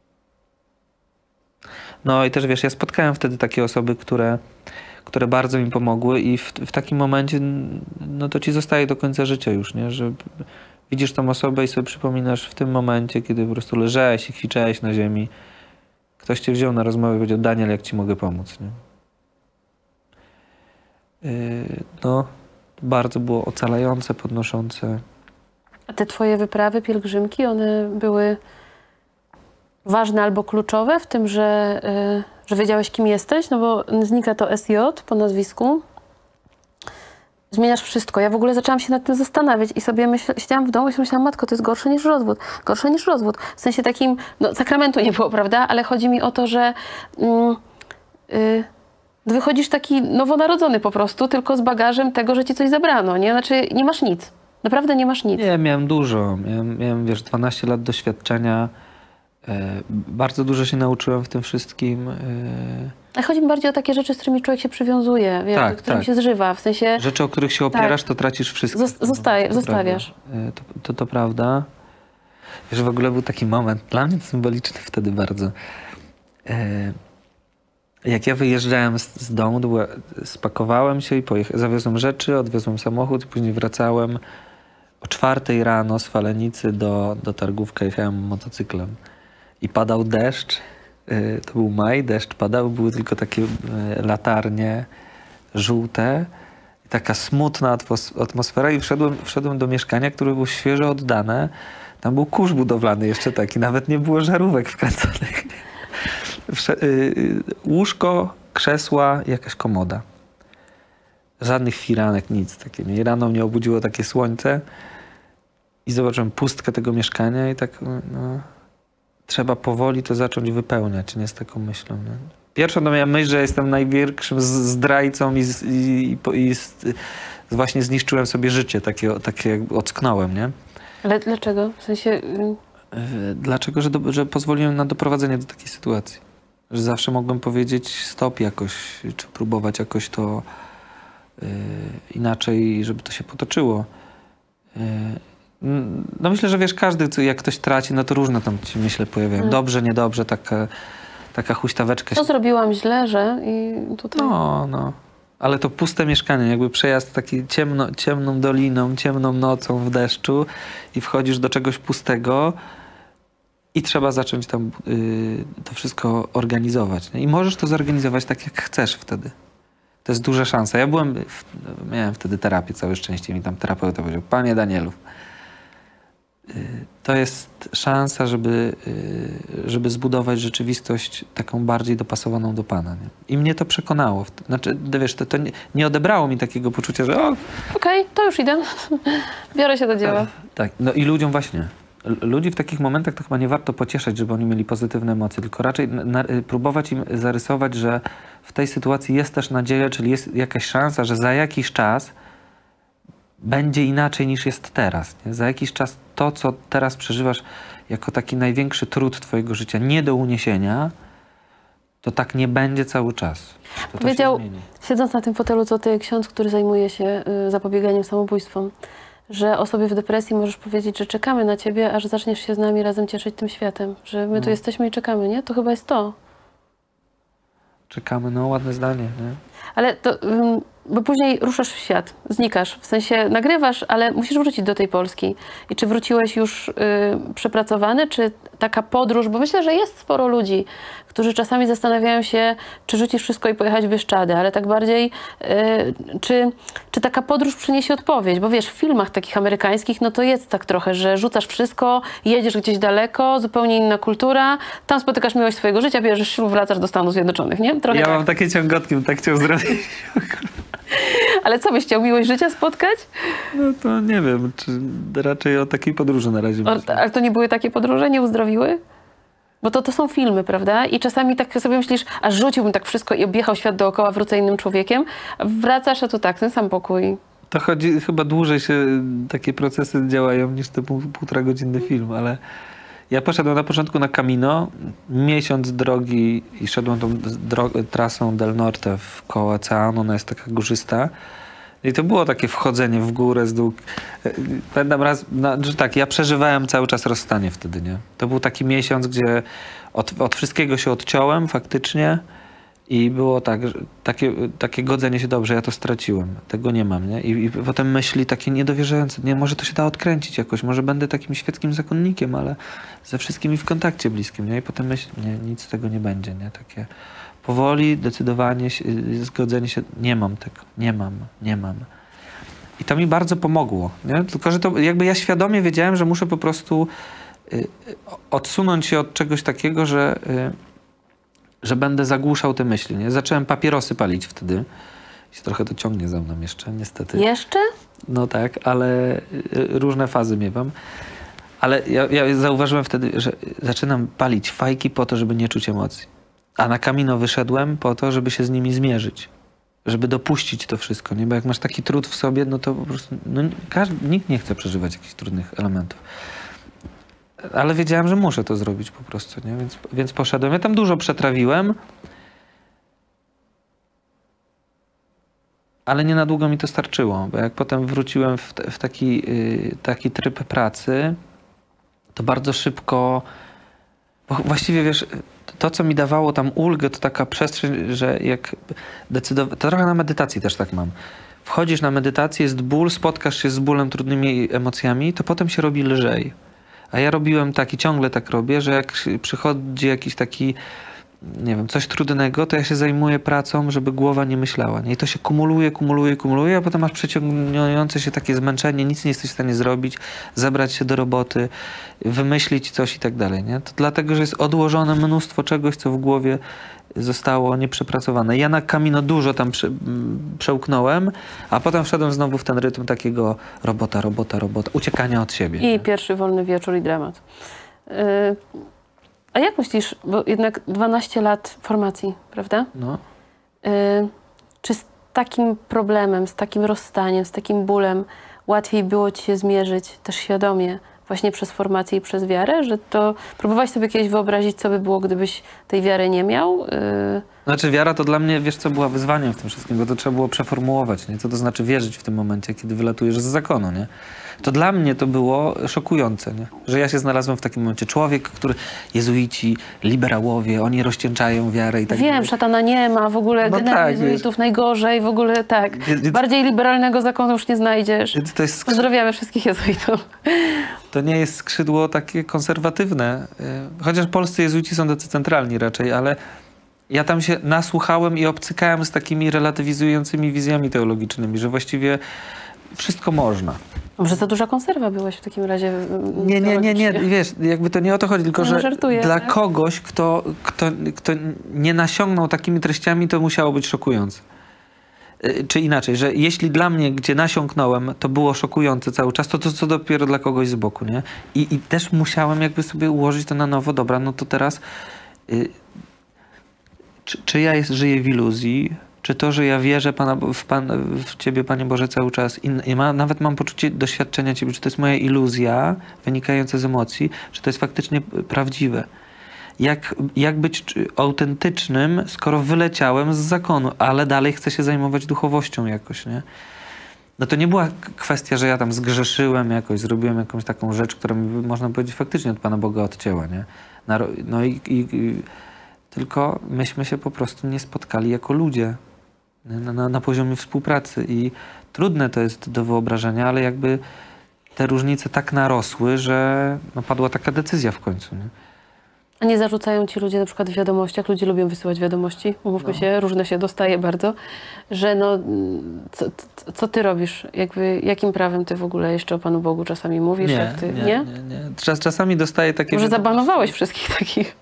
No i też wiesz, ja spotkałem wtedy takie osoby, które bardzo mi pomogły i w takim momencie, no to ci zostaje do końca życia już, nie? Że widzisz tą osobę i sobie przypominasz w tym momencie, kiedy po prostu leżałeś i kwiczałeś na ziemi. Ktoś cię wziął na rozmowę i powiedział: Daniel, jak ci mogę pomóc, nie? No, bardzo było ocalające, podnoszące. A te twoje wyprawy, pielgrzymki, one były ważne albo kluczowe w tym, że wiedziałeś, kim jesteś? No bo znika to SJ po nazwisku. Zmieniasz wszystko. Ja w ogóle zaczęłam się nad tym zastanawiać i sobie siedziałam w domu i myślałam, matko, to jest gorsze niż rozwód. Gorsze niż rozwód. W sensie takim, no sakramentu nie było, prawda? Ale chodzi mi o to, że wychodzisz taki nowonarodzony po prostu, tylko z bagażem tego, że ci coś zabrano, nie? Znaczy nie masz nic. Naprawdę nie masz nic. Nie, miałem dużo. Miałem wiesz, 12 lat doświadczenia. Bardzo dużo się nauczyłem w tym wszystkim. A chodzi mi bardziej o takie rzeczy, z którymi człowiek się przywiązuje, wiesz, Tak, którym tak. się zżywa, w sensie... Rzeczy, o których się opierasz, to tracisz wszystko. Zostawiasz. To prawda. Wiesz, w ogóle był taki moment, dla mnie to symboliczny wtedy bardzo. Jak ja wyjeżdżałem z domu, spakowałem się i zawiozłem rzeczy, odwiozłem samochód i później wracałem o 4 rano z Falenicy do Targówka, jechałem motocyklem. I padał deszcz, to był maj, deszcz padał, były tylko takie latarnie żółte. I taka smutna atmosfera i wszedłem do mieszkania, które było świeżo oddane. Tam był kurz budowlany jeszcze taki, nawet nie było żarówek wkręconych. Łóżko, krzesła, jakaś komoda. Żadnych firanek, nic takiego. I rano mnie obudziło takie słońce i zobaczyłem pustkę tego mieszkania i tak, no, trzeba powoli to zacząć wypełniać, nie, z taką myślą. Nie? Pierwszą to miałem myśl, że jestem największym zdrajcą i właśnie zniszczyłem sobie życie, takie jakby ocknąłem, nie? Ale dlaczego? W sensie... Dlaczego? Że pozwoliłem na doprowadzenie do takiej sytuacji. Że zawsze mogłem powiedzieć stop jakoś, czy próbować jakoś to inaczej, żeby to się potoczyło. No myślę, że wiesz, każdy, jak ktoś traci, no to różne tam ci myśle pojawiają. Dobrze, niedobrze, taka huśtaweczka. Co zrobiłam źle, że i tutaj... No. Ale to puste mieszkanie, jakby przejazd taki ciemną doliną, ciemną nocą w deszczu i wchodzisz do czegoś pustego i trzeba zacząć tam to wszystko organizować. Nie? I możesz to zorganizować tak, jak chcesz wtedy. To jest duża szansa. Miałem wtedy terapię, całe szczęście mi tam terapeuta powiedział: Panie Danielu, to jest szansa, żeby zbudować rzeczywistość taką bardziej dopasowaną do Pana. Nie? I mnie to przekonało. Znaczy, wiesz, to nie odebrało mi takiego poczucia, że Okej, to już idę. Biorę się do dzieła. Tak. No i ludziom właśnie. Ludzi w takich momentach to chyba nie warto pocieszać, żeby oni mieli pozytywne emocje, tylko raczej próbować im zarysować, że w tej sytuacji jest też nadzieja, czyli jest jakaś szansa, że za jakiś czas będzie inaczej niż jest teraz. Nie? Za jakiś czas to, co teraz przeżywasz jako taki największy trud twojego życia, nie do uniesienia, to tak nie będzie cały czas. Powiedział, siedząc na tym fotelu, co ty, ksiądz, który zajmuje się zapobieganiem samobójstwom, że osobie w depresji możesz powiedzieć, że czekamy na ciebie, aż zaczniesz się z nami razem cieszyć tym światem. Że my tu jesteśmy i czekamy, nie? To chyba jest to. Czekamy, no ładne zdanie, nie? Ale to, bo później ruszasz w świat, znikasz, w sensie nagrywasz, ale musisz wrócić do tej Polski. I czy wróciłeś już przepracowany, czy taka podróż, bo myślę, że jest sporo ludzi, którzy czasami zastanawiają się, czy rzucisz wszystko i pojechać w Bieszczady, ale tak bardziej, czy taka podróż przyniesie odpowiedź, bo wiesz, w filmach takich amerykańskich, no to jest tak trochę, że rzucasz wszystko, jedziesz gdzieś daleko, zupełnie inna kultura, tam spotykasz miłość swojego życia, bierzesz ślub, wracasz do Stanów Zjednoczonych, nie? Trochę ja tak. mam takie ciągotki, bym tak chciał zrobić. Ale co, byś chciał miłość życia spotkać? No to nie wiem, czy raczej o takiej podróży na razie myślę. Ale to nie były takie podróże, nie uzdrowiły? Bo to są filmy, prawda? I czasami tak sobie myślisz, a rzuciłbym tak wszystko i objechał świat dookoła, wrócę innym człowiekiem. Wracasz, a to tak, ten sam pokój. To chodzi, chyba dłużej się takie procesy działają niż ten 1,5-godzinny film, ale ja poszedłem na początku na Camino, miesiąc drogi i szedłem tą trasą Del Norte w koło oceanu, ona jest taka górzysta. I to było takie wchodzenie w górę, z dół. Pamiętam raz, że tak, ja przeżywałem cały czas rozstanie wtedy, nie? To był taki miesiąc, gdzie od wszystkiego się odciąłem faktycznie i było tak, że takie godzenie się dobrze, ja to straciłem, tego nie mam, nie? I potem myśli takie niedowierzające, nie, może to się da odkręcić jakoś, może będę takim świeckim zakonnikiem, ale ze wszystkimi w kontakcie bliskim, nie? I potem myślę, nie, nic z tego nie będzie, nie? Takie powoli, decydowanie, zgodzenie się, nie mam tego, nie mam. I to mi bardzo pomogło, nie? Tylko że to jakby ja świadomie wiedziałem, że muszę po prostu odsunąć się od czegoś takiego, że będę zagłuszał te myśli, nie? Zacząłem papierosy palić wtedy. I trochę to ciągnie za mną jeszcze, niestety. Jeszcze? No tak, ale różne fazy miewam. Ale ja zauważyłem wtedy, że zaczynam palić fajki po to, żeby nie czuć emocji. A na Camino wyszedłem po to, żeby się z nimi zmierzyć. Żeby dopuścić to wszystko, nie? Bo jak masz taki trud w sobie, no to po prostu nikt nie chce przeżywać jakichś trudnych elementów. ale wiedziałem, że muszę to zrobić po prostu, nie? Więc poszedłem. Ja tam dużo przetrawiłem, ale nie na długo mi to starczyło, bo jak potem wróciłem w taki tryb pracy, to bardzo szybko, bo właściwie wiesz, to co mi dawało tam ulgę, to taka przestrzeń, że jak to trochę na medytacji też tak mam. Wchodzisz na medytację, jest ból, spotkasz się z bólem, trudnymi emocjami, to potem się robi lżej. A ja robiłem tak i ciągle tak robię, że jak przychodzi jakiś taki, nie wiem, coś trudnego, to ja się zajmuję pracą, żeby głowa nie myślała. Nie? I to się kumuluje, a potem masz przeciągające się takie zmęczenie, nic nie jesteś w stanie zrobić, zabrać się do roboty, wymyślić coś i tak dalej. Nie? To dlatego, że jest odłożone mnóstwo czegoś, co w głowie zostało nieprzepracowane. Ja na Camino dużo tam przełknąłem, a potem wszedłem znowu w ten rytm takiego robota, uciekania od siebie. I pierwszy wolny wieczór i dramat. A jak myślisz, bo jednak 12 lat formacji, prawda? No. Czy z takim problemem, z takim rozstaniem, z takim bólem łatwiej było ci się zmierzyć też świadomie właśnie przez formację i przez wiarę? Że to próbowałeś sobie kiedyś wyobrazić, co by było, gdybyś tej wiary nie miał? Znaczy wiara to dla mnie, wiesz co, była wyzwaniem w tym wszystkim, bo to trzeba było przeformułować, nie? Co to znaczy wierzyć w tym momencie, kiedy wylatujesz z zakonu, nie? To dla mnie to było szokujące, nie? Że ja się znalazłem w takim momencie. Człowiek, który jezuici, liberałowie, oni rozcieńczają wiarę i tak dalej. Wiem, szatana nie ma, w ogóle no generał tak, jezuitów najgorzej, w ogóle tak. Bardziej liberalnego zakonu już nie znajdziesz. To jest Pozdrawiamy wszystkich jezuitów. To nie jest skrzydło takie konserwatywne. Chociaż polscy jezuici są tacy centralni raczej, ale ja tam się nasłuchałem i obcykałem z takimi relatywizującymi wizjami teologicznymi, że właściwie wszystko można. Może za duża konserwa byłeś w takim razie? Nie. Wiesz, jakby to nie o to chodzi, tylko że żartuję, dla tak? kogoś, kto nie nasiągnął takimi treściami, to musiało być szokujące. Czy inaczej, że jeśli dla mnie, gdzie nasiąknąłem, to było szokujące cały czas, to co dopiero dla kogoś z boku, nie? I też musiałem jakby sobie ułożyć to na nowo. Dobra, no to teraz czy ja żyję w iluzji, czy to, że ja wierzę w Ciebie, Panie Boże, cały czas i nawet mam poczucie doświadczenia Ciebie, czy to jest moja iluzja wynikająca z emocji, czy to jest faktycznie prawdziwe. Jak być autentycznym, skoro wyleciałem z zakonu, ale dalej chcę się zajmować duchowością jakoś, nie? No to nie była kwestia, że ja tam zgrzeszyłem jakoś, zrobiłem jakąś taką rzecz, która mi, można powiedzieć, faktycznie od Pana Boga odcięła, nie? No i tylko myśmy się po prostu nie spotkali jako ludzie na poziomie współpracy i trudne to jest do wyobrażenia, ale jakby te różnice tak narosły, że no padła taka decyzja w końcu, nie? A nie zarzucają ci ludzie na przykład w wiadomościach, ludzie lubią wysyłać wiadomości, umówmy się, różne się dostaje bardzo, że no, co ty robisz? Jakby, jakim prawem ty w ogóle jeszcze o Panu Bogu czasami mówisz? Nie. Czasami dostaję takie... Może zabanowałeś wszystkich takich?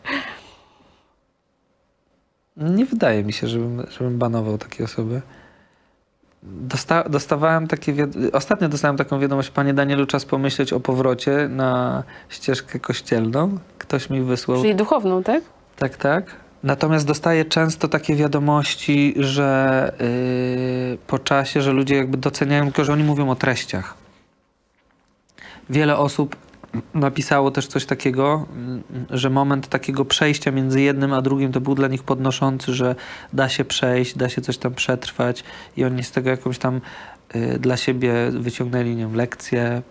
Nie wydaje mi się, żebym banował takie osoby. Dostawałem takie... Ostatnio dostałem taką wiadomość: Panie Danielu, czas pomyśleć o powrocie na ścieżkę kościelną. Ktoś mi wysłał... Czyli duchowną, tak? Tak. Natomiast dostaję często takie wiadomości, że po czasie, że ludzie jakby doceniają, tylko że oni mówią o treściach. Wiele osób napisało też coś takiego, że moment takiego przejścia między jednym a drugim to był dla nich podnoszący, że da się przejść, da się coś tam przetrwać i oni z tego jakąś tam dla siebie wyciągnęli, nie wiem, lekcję,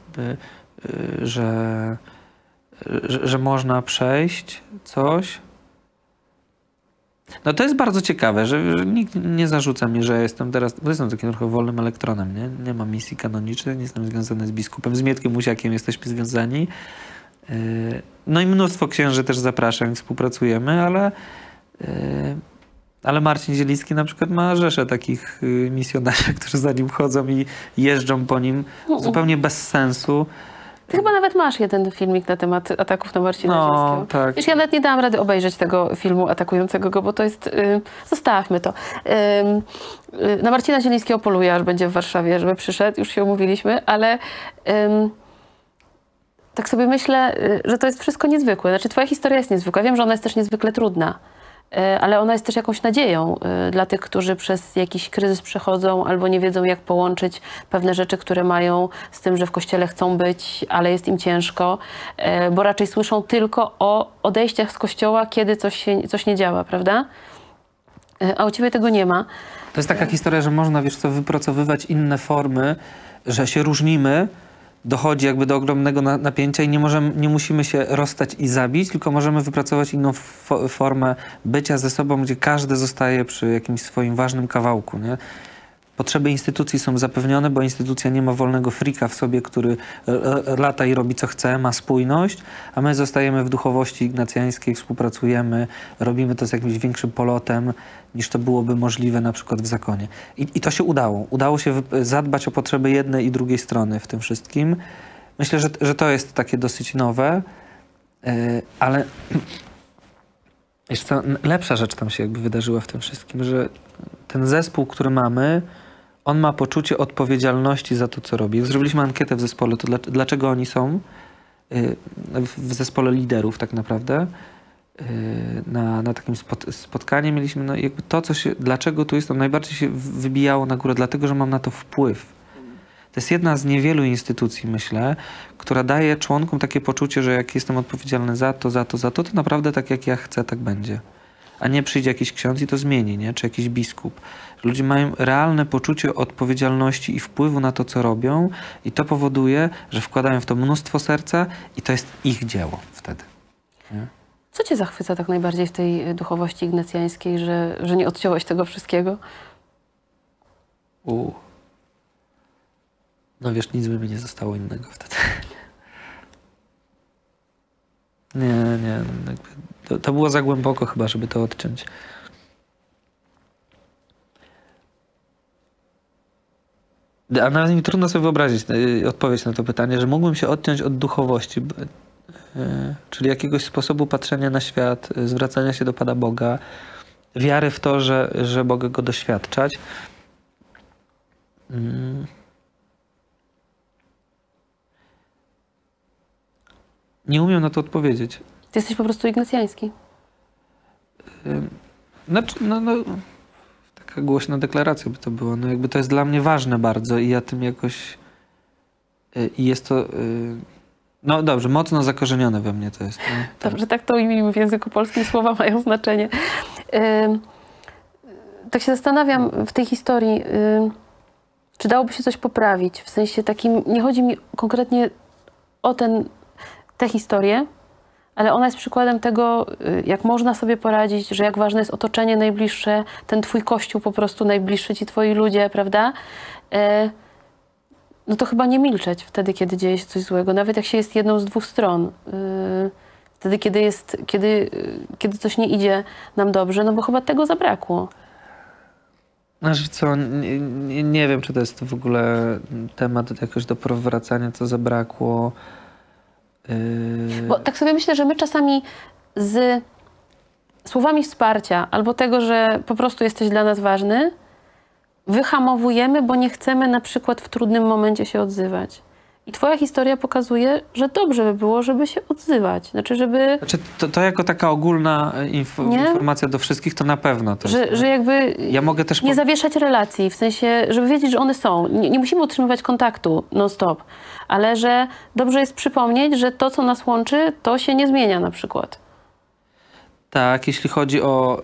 że można przejść coś. No to jest bardzo ciekawe, że nikt nie zarzuca mi, że jestem teraz, bo jestem takim trochę wolnym elektronem, nie? Nie mam misji kanonicznej, nie jestem związany z biskupem, z Mietkiem Musiakiem jesteśmy związani. No i mnóstwo księży też zapraszam i współpracujemy, ale Marcin Zielicki na przykład ma rzeszę takich misjonarzy, którzy za nim chodzą i jeżdżą po nim zupełnie bez sensu. Ty chyba nawet masz jeden filmik na temat ataków na Marcina Zielskiego. Tak. Wiesz, ja nawet nie dałam rady obejrzeć tego filmu atakującego go, bo to jest... zostawmy to. Na Marcina Zielińskiego poluję, aż będzie w Warszawie, żeby przyszedł. Już się umówiliśmy, ale tak sobie myślę, że to jest wszystko niezwykłe. Znaczy, twoja historia jest niezwykła. Wiem, że ona jest też niezwykle trudna. ale ona jest też jakąś nadzieją dla tych, którzy przez jakiś kryzys przechodzą albo nie wiedzą, jak połączyć pewne rzeczy, które mają z tym, że w kościele chcą być, ale jest im ciężko, bo raczej słyszą tylko o odejściach z kościoła, kiedy coś nie działa, prawda? A u ciebie tego nie ma. To jest taka historia, że można, wiesz co, wypracowywać inne formy, że się różnimy, dochodzi jakby do ogromnego napięcia i nie musimy się rozstać i zabić, tylko możemy wypracować inną formę bycia ze sobą, gdzie każdy zostaje przy jakimś swoim ważnym kawałku, nie? Potrzeby instytucji są zapewnione, bo instytucja nie ma wolnego frika w sobie, który lata i robi co chce, ma spójność, a my zostajemy w duchowości ignacjańskiej, współpracujemy, robimy to z jakimś większym polotem, niż to byłoby możliwe na przykład w zakonie. I to się udało. Udało się zadbać o potrzeby jednej i drugiej strony w tym wszystkim. Myślę, że to jest takie dosyć nowe, ale wiesz co, lepsza rzecz tam się jakby wydarzyła w tym wszystkim, że ten zespół, który mamy, on ma poczucie odpowiedzialności za to, co robi. Jak zrobiliśmy ankietę w zespole, to dlaczego oni są w zespole liderów tak naprawdę, na takim spotkaniu mieliśmy, no jakby to, dlaczego tu jestem, najbardziej się wybijało na górę, dlatego, że mam na to wpływ. To jest jedna z niewielu instytucji, myślę, która daje członkom takie poczucie, że jak jestem odpowiedzialny za to, to naprawdę tak jak ja chcę, tak będzie. A nie przyjdzie jakiś ksiądz i to zmieni, nie? Czy jakiś biskup. Ludzie mają realne poczucie odpowiedzialności i wpływu na to, co robią i to powoduje, że wkładają w to mnóstwo serca i to jest ich dzieło wtedy. Nie? Co cię zachwyca tak najbardziej w tej duchowości ignacjańskiej, że nie odciąłeś tego wszystkiego? No wiesz, nic by mi nie zostało innego wtedy. Nie. To było za głęboko chyba, żeby to odciąć. A nawet mi trudno sobie wyobrazić odpowiedź na to pytanie, że mógłbym się odciąć od duchowości, czyli jakiegoś sposobu patrzenia na świat, zwracania się do Pana Boga, wiary w to, że mogę Go doświadczać. Nie umiem na to odpowiedzieć. Ty jesteś po prostu ignacjański. Znaczy, taka głośna deklaracja by to było. No jakby to jest dla mnie ważne bardzo i ja tym jakoś... I jest to... No dobrze, mocno zakorzenione we mnie to jest. No, tak. Dobrze, tak to w języku polskim słowa mają znaczenie. Tak się zastanawiam w tej historii, czy dałoby się coś poprawić? W sensie takim, nie chodzi mi konkretnie o tę historię, ale ona jest przykładem tego, jak można sobie poradzić, że jak ważne jest otoczenie najbliższe, ten twój kościół po prostu najbliższy, ci twoi ludzie, prawda? No to chyba nie milczeć wtedy, kiedy dzieje się coś złego, nawet jak się jest jedną z dwóch stron. Wtedy, kiedy coś nie idzie nam dobrze, no bo chyba tego zabrakło. Znaczy co, nie wiem, czy to jest w ogóle temat jakoś do powracania, co zabrakło. Bo tak sobie myślę, że my czasami z słowami wsparcia albo tego, że po prostu jesteś dla nas ważny, wyhamowujemy, bo nie chcemy na przykład w trudnym momencie się odzywać. I twoja historia pokazuje, że dobrze by było, żeby się odzywać. Znaczy, to jako taka ogólna informacja do wszystkich, to na pewno. To jest, że jakby ja mogę też nie zawieszać relacji, w sensie, żeby wiedzieć, że one są. Nie musimy utrzymywać kontaktu non-stop, ale że dobrze jest przypomnieć, że to, co nas łączy, to się nie zmienia na przykład. Tak, jeśli chodzi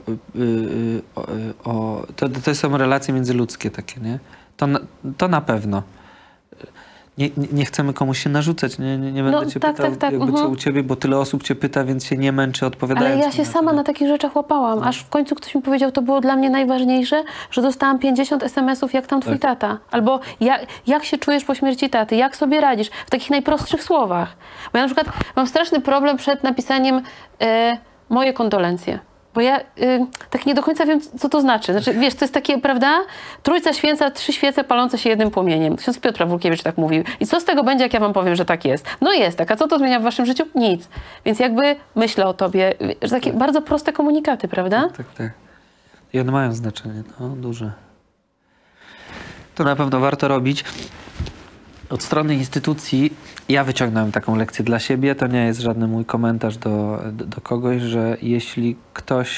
to są relacje międzyludzkie takie, nie? To na pewno. Nie chcemy komuś się narzucać, nie będę cię pytał, jakby co u ciebie, bo tyle osób cię pyta, więc się nie męczy odpowiadając. Ale ja się sama na takich rzeczach łapałam, aż w końcu ktoś mi powiedział, to było dla mnie najważniejsze, że dostałam 50 SMS-ów, jak tam twój tata. Albo jak się czujesz po śmierci taty, jak sobie radzisz, w takich najprostszych słowach. Bo ja na przykład mam straszny problem przed napisaniem moje kondolencje. Bo ja tak nie do końca wiem, co to znaczy. Znaczy, wiesz, to jest takie, prawda? Trójca Święca, 3 świece palące się jednym płomieniem. Ksiądz Piotr Włókiewicz tak mówił. I co z tego będzie, jak ja wam powiem, że tak jest? No jest tak. A co to zmienia w waszym życiu? Nic. Więc jakby myślę o tobie, że takie bardzo proste komunikaty, prawda? Tak. I one mają znaczenie, no, duże. To na pewno warto robić. Od strony instytucji ja wyciągnąłem taką lekcję dla siebie. To nie jest żaden mój komentarz do kogoś, że jeśli ktoś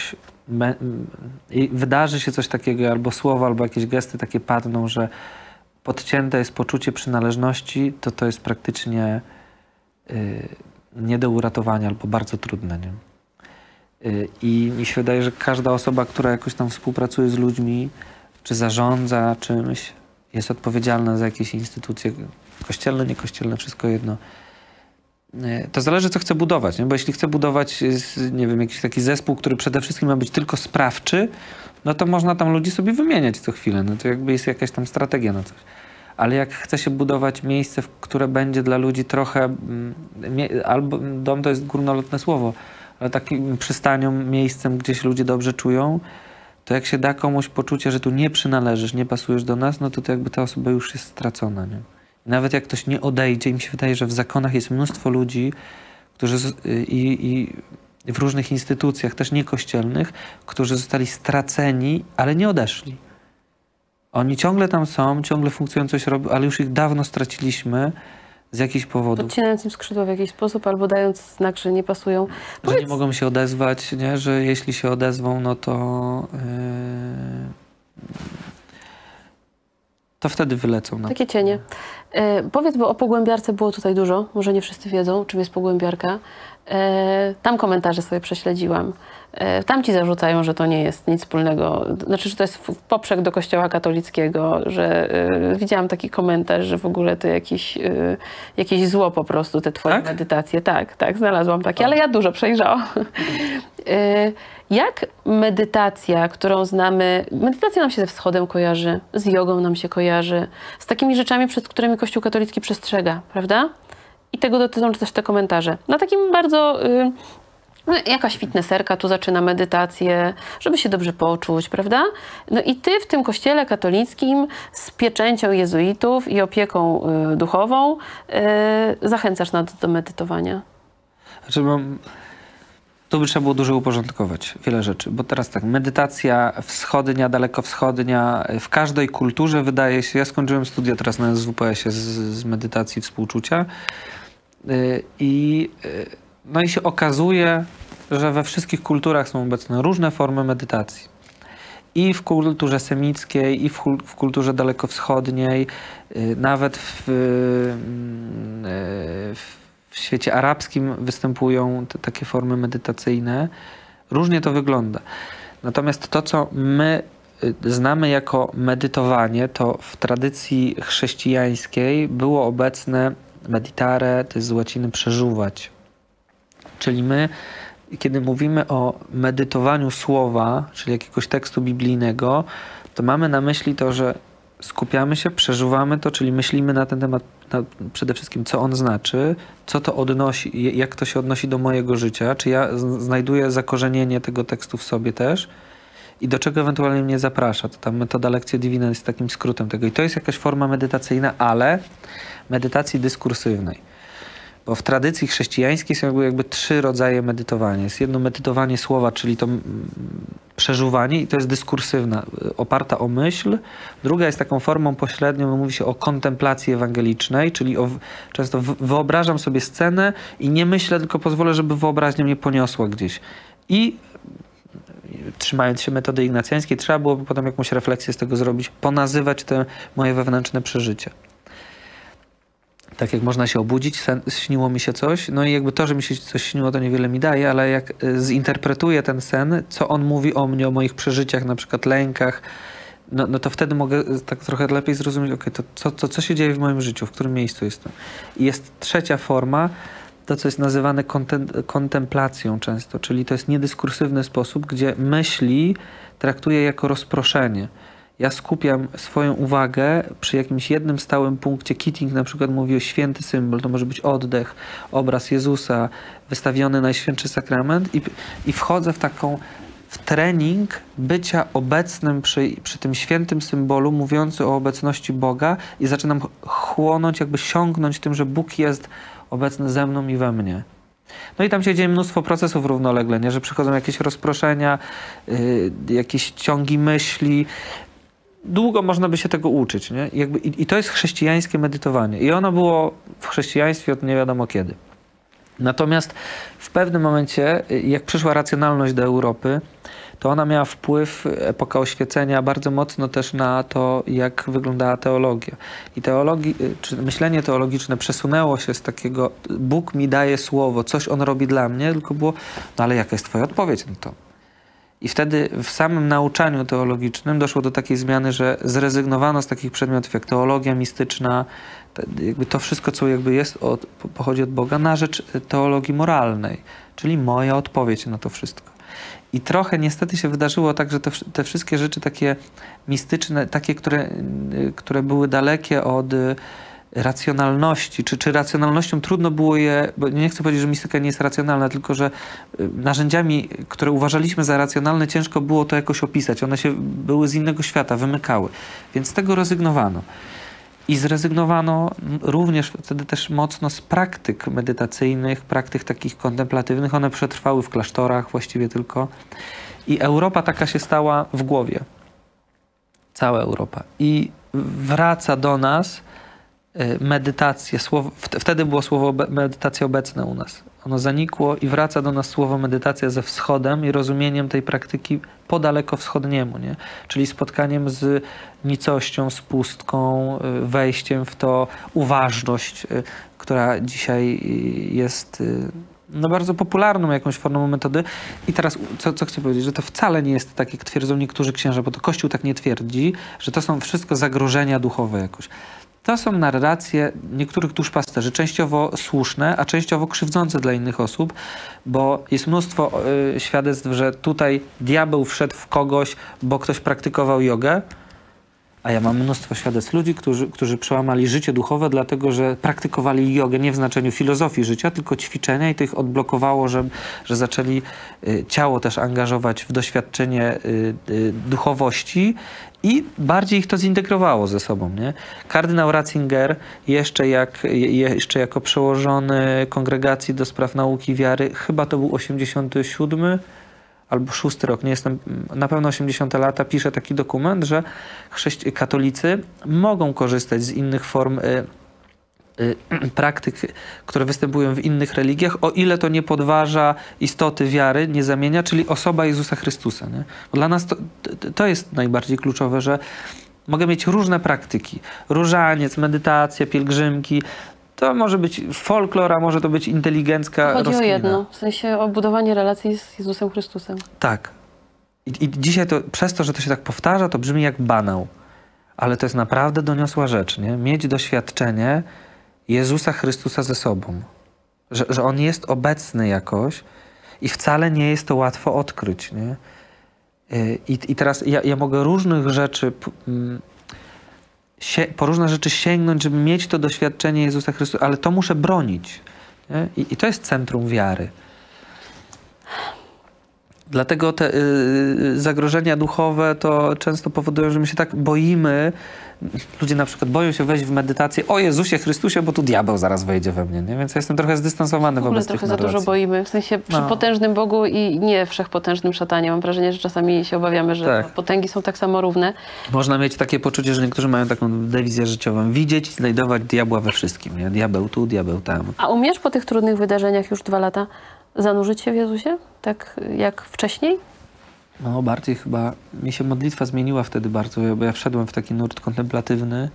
i wydarzy się coś takiego, albo słowa, albo jakieś gesty takie padną, że podcięte jest poczucie przynależności, to jest praktycznie nie do uratowania, albo bardzo trudne. Nie? I mi się wydaje, że każda osoba, która jakoś tam współpracuje z ludźmi, czy zarządza czymś, jest odpowiedzialna za jakieś instytucje kościelne, niekościelne, wszystko jedno. To zależy, co chce budować, nie? Bo jeśli chce budować, nie wiem, jakiś taki zespół, który przede wszystkim ma być tylko sprawczy, no to można tam ludzi sobie wymieniać co chwilę, no to jakby jest jakaś tam strategia na coś. Ale jak chce się budować miejsce, które będzie dla ludzi trochę, albo dom to jest górnolotne słowo, ale takim przystanią, miejscem, gdzie się ludzie dobrze czują, to jak się da komuś poczucie, że tu nie przynależysz, nie pasujesz do nas, no to jakby ta osoba już jest stracona, nie? Nawet jak ktoś nie odejdzie, mi się wydaje, że w zakonach jest mnóstwo ludzi, którzy i w różnych instytucjach, też niekościelnych, którzy zostali straceni, ale nie odeszli. Oni ciągle tam są, ciągle funkcjonują, coś robią, ale już ich dawno straciliśmy z jakichś powodów. Podcinając im skrzydła w jakiś sposób, albo dając znak, że nie pasują. Że nie mogą się odezwać, nie? Że jeśli się odezwą, no to wtedy wylecą. Takie cienie. Powiedz, bo o pogłębiarce było tutaj dużo. Może nie wszyscy wiedzą, czym jest pogłębiarka. Tam komentarze sobie prześledziłam. Tam ci zarzucają, że to nie jest nic wspólnego. Znaczy, że to jest poprzek do kościoła katolickiego, że widziałam taki komentarz, że w ogóle to jakieś zło po prostu, te twoje medytacje. Tak, znalazłam takie, ale ja dużo przejrzałam. Jak medytacja, którą znamy, medytacja nam się ze wschodem kojarzy, z jogą nam się kojarzy, z takimi rzeczami, przed którymi Kościół katolicki przestrzega, prawda? I tego dotyczą też te komentarze. Na takim bardzo... jakaś fitnesserka tu zaczyna medytację, żeby się dobrze poczuć, prawda? No i ty w tym kościele katolickim z pieczęcią jezuitów i opieką duchową zachęcasz nas do medytowania. Znaczy, tu by trzeba było dużo uporządkować, wiele rzeczy, bo teraz tak, medytacja wschodnia, dalekowschodnia, w każdej kulturze wydaje się, ja skończyłem studia teraz na SWPS-ie z medytacji współczucia no i się okazuje, że we wszystkich kulturach są obecne różne formy medytacji. I w kulturze semickiej, i w kulturze dalekowschodniej, nawet w świecie arabskim występują takie formy medytacyjne. Różnie to wygląda. Natomiast to, co my znamy jako medytowanie, to w tradycji chrześcijańskiej było obecne meditare, to jest z łaciny przeżuwać. Czyli my, kiedy mówimy o medytowaniu słowa, czyli jakiegoś tekstu biblijnego, to mamy na myśli to, że skupiamy się, przeżuwamy to, czyli myślimy na ten temat przede wszystkim, co on znaczy, co to odnosi, jak to się odnosi do mojego życia, czy ja znajduję zakorzenienie tego tekstu w sobie też i do czego ewentualnie mnie zaprasza. To ta metoda Lectio Divina jest takim skrótem tego. I to jest jakaś forma medytacyjna, ale medytacji dyskursywnej. Bo w tradycji chrześcijańskiej są jakby 3 rodzaje medytowania. Jest jedno medytowanie słowa, czyli to przeżuwanie i to jest dyskursywna, oparta o myśl. Druga jest taką formą pośrednią, mówi się o kontemplacji ewangelicznej, czyli często wyobrażam sobie scenę i nie myślę, tylko pozwolę, żeby wyobraźnia mnie poniosła gdzieś. I trzymając się metody ignacjańskiej, trzeba byłoby potem jakąś refleksję z tego zrobić, ponazywać te moje wewnętrzne przeżycia. Tak jak można się obudzić, śniło mi się coś, no i jakby to, że mi się coś śniło, to niewiele mi daje, ale jak zinterpretuję ten sen, co on mówi o mnie, o moich przeżyciach, na przykład lękach, no to wtedy mogę tak trochę lepiej zrozumieć, okej, to co się dzieje w moim życiu, w którym miejscu jestem. I jest trzecia forma, to co jest nazywane kontemplacją często, czyli to jest niedyskursywny sposób, gdzie myśli traktuję jako rozproszenie. Ja skupiam swoją uwagę przy jakimś jednym stałym punkcie. Keating na przykład mówi o święty symbol. To może być oddech, obraz Jezusa, wystawiony Najświętszy Sakrament i wchodzę w trening bycia obecnym przy tym świętym symbolu, mówiący o obecności Boga i zaczynam chłonąć, jakby siągnąć tym, że Bóg jest obecny ze mną i we mnie. No i tam się dzieje mnóstwo procesów równolegle, nie? Że przychodzą jakieś rozproszenia, jakieś ciągi myśli. Długo można by się tego uczyć, nie? I to jest chrześcijańskie medytowanie. I ono było w chrześcijaństwie od nie wiadomo kiedy. Natomiast w pewnym momencie, jak przyszła racjonalność do Europy, to ona miała wpływ, epoka oświecenia, bardzo mocno też na to, jak wyglądała teologia. I czy myślenie teologiczne przesunęło się z takiego Bóg mi daje słowo, coś on robi dla mnie, tylko było, no ale jaka jest twoja odpowiedź na to? I wtedy w samym nauczaniu teologicznym doszło do takiej zmiany, że zrezygnowano z takich przedmiotów jak teologia mistyczna, jakby to wszystko, co jakby jest, pochodzi od Boga, na rzecz teologii moralnej, czyli moja odpowiedź na to wszystko. I trochę niestety się wydarzyło tak, że te wszystkie rzeczy takie mistyczne, takie, które były dalekie od racjonalności, czy racjonalnością trudno było je, bo nie chcę powiedzieć, że mistyka nie jest racjonalna, tylko że narzędziami, które uważaliśmy za racjonalne, ciężko było to jakoś opisać. One były z innego świata, wymykały. Więc z tego rezygnowano. I zrezygnowano również wtedy też mocno z praktyk medytacyjnych, praktyk takich kontemplatywnych. One przetrwały w klasztorach właściwie tylko. I Europa taka się stała w głowie. Cała Europa. I wraca do nas medytację. Wtedy było słowo medytacja obecne u nas. Ono zanikło i wraca do nas słowo medytacja ze wschodem i rozumieniem tej praktyki po dalekowschodniemu, nie? Czyli spotkaniem z nicością, z pustką, wejściem w to, uważność, która dzisiaj jest no, bardzo popularną jakąś formą metody. I teraz, co chcę powiedzieć, że to wcale nie jest tak, jak twierdzą niektórzy księża, bo to Kościół tak nie twierdzi, że to są wszystko zagrożenia duchowe jakoś. To są narracje niektórych duszpasterzy, częściowo słuszne, a częściowo krzywdzące dla innych osób, bo jest mnóstwo świadectw, że tutaj diabeł wszedł w kogoś, bo ktoś praktykował jogę, a ja mam mnóstwo świadectw ludzi, którzy przełamali życie duchowe, dlatego że praktykowali jogę nie w znaczeniu filozofii życia, tylko ćwiczenia i to ich odblokowało, że zaczęli ciało też angażować w doświadczenie duchowości i bardziej ich to zintegrowało ze sobą, nie? Kardynał Ratzinger jeszcze jako przełożony Kongregacji do Spraw Nauki Wiary, chyba to był 87 albo 6 rok, nie jestem, na pewno 80 lata, pisze taki dokument, że katolicy mogą korzystać z innych form praktyk, które występują w innych religiach, o ile to nie podważa istoty wiary, nie zamienia, czyli osoba Jezusa Chrystusa. Nie? Bo dla nas to jest najbardziej kluczowe, że mogę mieć różne praktyki. Różaniec, medytacja, pielgrzymki. To może być folklor, a może to być inteligencka Chodzi rozkmina. o jedno, w sensie o budowanie relacji z Jezusem Chrystusem. Tak. I dzisiaj to, przez to, że to się tak powtarza, to brzmi jak banał. Ale to jest naprawdę doniosła rzecz, nie? Mieć doświadczenie Jezusa Chrystusa ze sobą. Że On jest obecny jakoś i wcale nie jest to łatwo odkryć, nie? I teraz ja mogę różnych rzeczy, po różne rzeczy sięgnąć, żeby mieć to doświadczenie Jezusa Chrystusa, ale to muszę bronić. Nie? I to jest centrum wiary. Dlatego te zagrożenia duchowe to często powodują, że my się tak boimy. Ludzie na przykład boją się wejść w medytację o Jezusie Chrystusie, bo tu diabeł zaraz wejdzie we mnie. Nie? Więc ja jestem trochę zdystansowany wobec tych trochę za narracji. dużo boimy. W sensie przy potężnym Bogu i nie wszechpotężnym szatanie. Mam wrażenie, że czasami się obawiamy, że Tak. potęgi są tak samo równe. Można mieć takie poczucie, że niektórzy mają taką dewizję życiową. Widzieć i znajdować diabła we wszystkim. Nie? Diabeł tu, diabeł tam. A umiesz po tych trudnych wydarzeniach już 2 lata zanurzyć się w Jezusie? Tak jak wcześniej? No bardziej chyba, mi się modlitwa zmieniła wtedy bardzo, bo ja wszedłem w taki nurt kontemplatywny.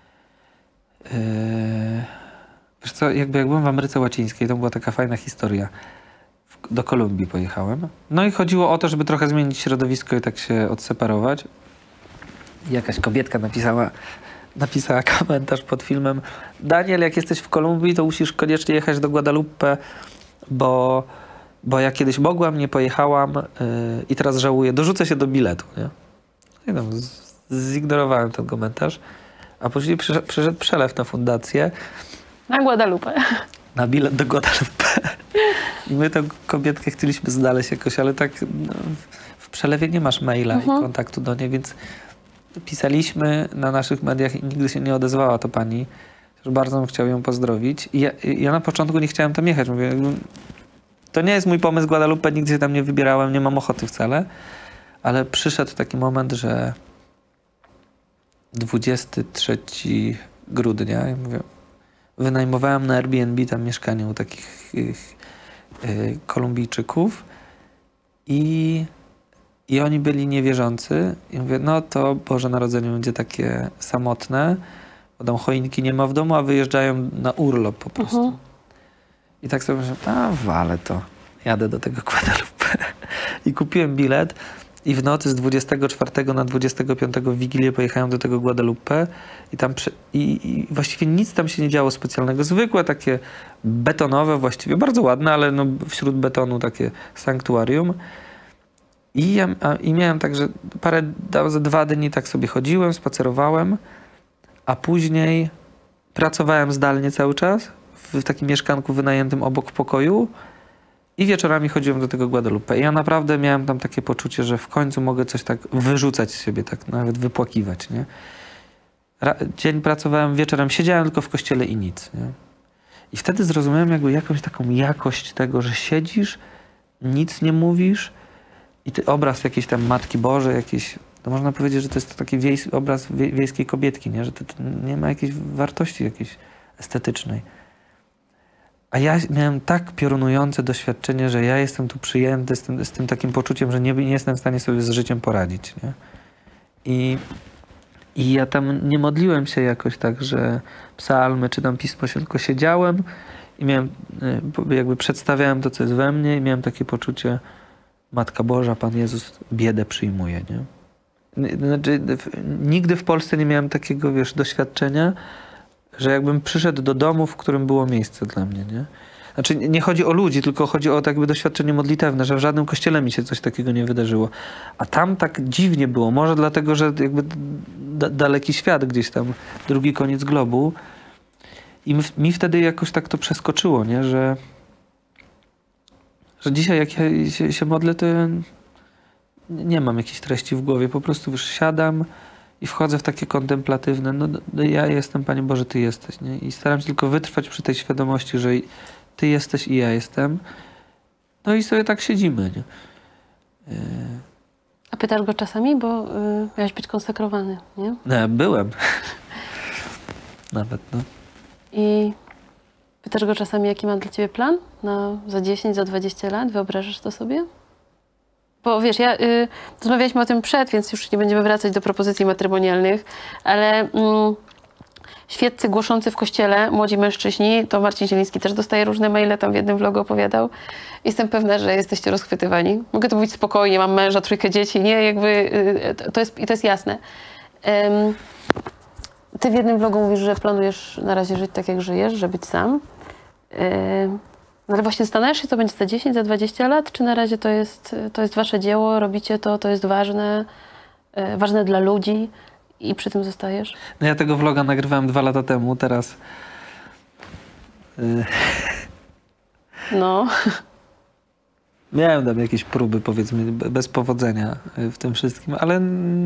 Wiesz co, jak byłem w Ameryce Łacińskiej, to była taka fajna historia. Do Kolumbii pojechałem. No i chodziło o to, żeby trochę zmienić środowisko i tak się odseparować. I jakaś kobietka napisała komentarz pod filmem: Daniel, jak jesteś w Kolumbii, to musisz koniecznie jechać do Guadalupe, bo ja kiedyś mogłam, nie pojechałam i teraz żałuję. Dorzucę się do biletu, nie? I tam zignorowałem ten komentarz. A później przyszedł przelew na fundację. Na Guadalupe. Na bilet do Guadalupe. I my tę kobietkę chcieliśmy znaleźć jakoś, ale tak no, w przelewie nie masz maila i kontaktu do niej, więc pisaliśmy na naszych mediach i nigdy się nie odezwała to pani. Bardzo bym chciał ją pozdrowić. I ja na początku nie chciałem tam jechać. Mówię, to nie jest mój pomysł Guadalupe, nigdy się tam nie wybierałem, nie mam ochoty wcale. Ale przyszedł taki moment, że 23 grudnia, ja mówię, wynajmowałem na Airbnb tam mieszkanie u takich Kolumbijczyków i I oni byli niewierzący. I mówię, no to Boże Narodzenie będzie takie samotne, bo tam choinki nie ma w domu, a wyjeżdżają na urlop po prostu. I tak sobie myślę, wale to. Jadę do tego Guadalupe. I kupiłem bilet i w nocy z 24 na 25 w Wigilię pojechałem do tego Guadalupe i tam i właściwie nic tam się nie działo specjalnego. Zwykłe takie betonowe właściwie, bardzo ładne, ale no wśród betonu takie sanktuarium. I miałem tak, że za 2 dni tak sobie chodziłem, spacerowałem, a później pracowałem zdalnie cały czas w takim mieszkanku wynajętym obok pokoju i wieczorami chodziłem do tego Guadalupe. I ja naprawdę miałem tam takie poczucie, że w końcu mogę coś tak wyrzucać z siebie, tak nawet wypłakiwać, nie? Dzień pracowałem, wieczorem siedziałem tylko w kościele i nic, nie? I wtedy zrozumiałem jakby jakąś taką jakość tego, że siedzisz, nic nie mówisz i ty obraz jakiejś tam Matki Bożej, jakiejś, to można powiedzieć, że to jest taki obraz wiejskiej kobietki, nie? Że to nie ma jakiejś wartości jakiejś estetycznej. A ja miałem tak piorunujące doświadczenie, że ja jestem tu przyjęty z tym takim poczuciem, że nie jestem w stanie sobie z życiem poradzić, nie? I ja tam nie modliłem się jakoś tak, że psalmy czy tam pismo się, tylko siedziałem i miałem, jakby przedstawiałem to, co jest we mnie i miałem takie poczucie, Matka Boża, Pan Jezus biedę przyjmuje, nie? Znaczy, nigdy w Polsce nie miałem takiego, wiesz, doświadczenia, że jakbym przyszedł do domu, w którym było miejsce dla mnie, nie? Znaczy, nie chodzi o ludzi, tylko chodzi o tak jakby doświadczenie modlitewne, że w żadnym kościele mi się coś takiego nie wydarzyło. A tam tak dziwnie było. Może dlatego, że jakby daleki świat gdzieś tam, drugi koniec globu. I mi wtedy jakoś tak to przeskoczyło, nie? Że dzisiaj jak ja się modlę, to ja nie mam jakiejś treści w głowie. Po prostu już siadam i wchodzę w takie kontemplatywne. No ja jestem, Panie Boże, Ty jesteś, nie? I staram się tylko wytrwać przy tej świadomości, że Ty jesteś i ja jestem. No i sobie tak siedzimy, nie? A pytasz go czasami, bo miałeś być konsekrowany, nie? No, byłem. Nawet, no. I pytasz go czasami, jaki ma dla ciebie plan za 10, za 20 lat? Wyobrażasz to sobie? Bo wiesz, rozmawialiśmy o tym więc już nie będziemy wracać do propozycji matrymonialnych, ale świeccy głoszący w kościele, młodzi mężczyźni, to Marcin Zieliński też dostaje różne maile, tam w jednym vlogu opowiadał. Jestem pewna, że jesteście rozchwytywani. Mogę to mówić spokojnie, mam męża, 3 dzieci, nie? Jakby to jest jasne. Ty w jednym vlogu mówisz, że planujesz na razie żyć tak, jak żyjesz, że być sam. No ale właśnie zastanawiasz się, co będzie za 10, za 20 lat? Czy na razie to jest wasze dzieło, robicie to jest ważne dla ludzi i przy tym zostajesz? No ja tego vloga nagrywałem 2 lata temu, teraz... No. Miałem tam jakieś próby, powiedzmy, bez powodzenia w tym wszystkim, ale...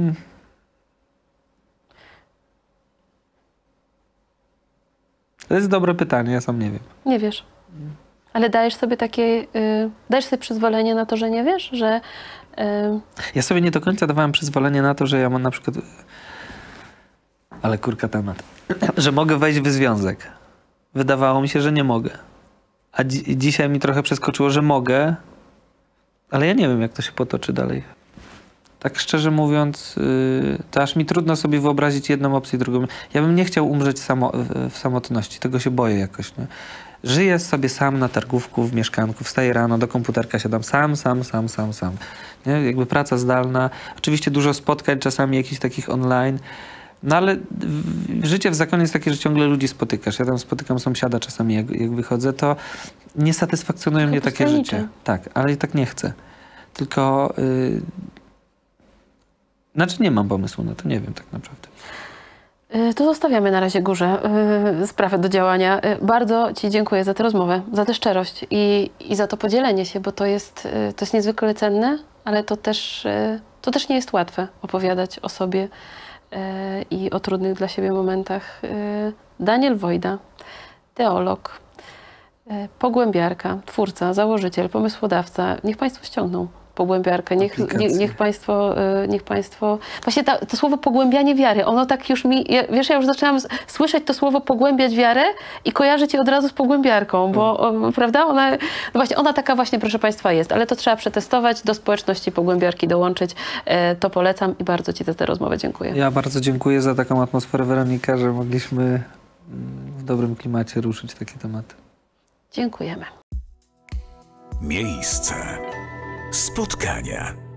To jest dobre pytanie, ja sam nie wiem. Nie wiesz. Ale dajesz sobie dajesz sobie przyzwolenie na to, że nie wiesz, że... Ja sobie nie do końca dawałem przyzwolenie na to, że ja mam na przykład... Ale kurka temat. Że mogę wejść w związek. Wydawało mi się, że nie mogę. A dzisiaj mi trochę przeskoczyło, że mogę, ale ja nie wiem, jak to się potoczy dalej. Tak szczerze mówiąc, to aż mi trudno sobie wyobrazić jedną opcję, drugą. Ja bym nie chciał umrzeć w samotności. Tego się boję jakoś, nie? Żyję sobie sam na targówku, w mieszkanku, wstaję rano, do komputerka siadam sam. Nie? Jakby praca zdalna. Oczywiście dużo spotkań, czasami jakichś takich online. No ale życie w zakonie jest takie, że ciągle ludzi spotykasz. Ja tam spotykam sąsiada czasami, jak wychodzę, to nie satysfakcjonuje mnie takie życie. Tak, ale i tak nie chcę. Tylko... Znaczy nie mam pomysłu na to, nie wiem tak naprawdę. To zostawiamy na razie górze sprawę do działania. Bardzo Ci dziękuję za tę rozmowę, za tę szczerość i za to podzielenie się, bo to jest niezwykle cenne, ale to też nie jest łatwe opowiadać o sobie i o trudnych dla siebie momentach. Daniel Wojda, teolog, pogłębiarka, twórca, założyciel, pomysłodawca. Niech Państwo ściągną pogłębiarkę. Niech Państwo... Właśnie to słowo pogłębianie wiary, ono tak już mi... Wiesz, ja już zaczęłam słyszeć to słowo pogłębiać wiarę i kojarzyć je od razu z pogłębiarką, bo prawda? Ona taka właśnie, proszę Państwa, jest, ale to trzeba przetestować, do społeczności pogłębiarki dołączyć. To polecam i bardzo Ci za tę rozmowę dziękuję. Ja bardzo dziękuję za taką atmosferę, Weronika, że mogliśmy w dobrym klimacie ruszyć takie tematy. Dziękujemy. Miejsce spotkania.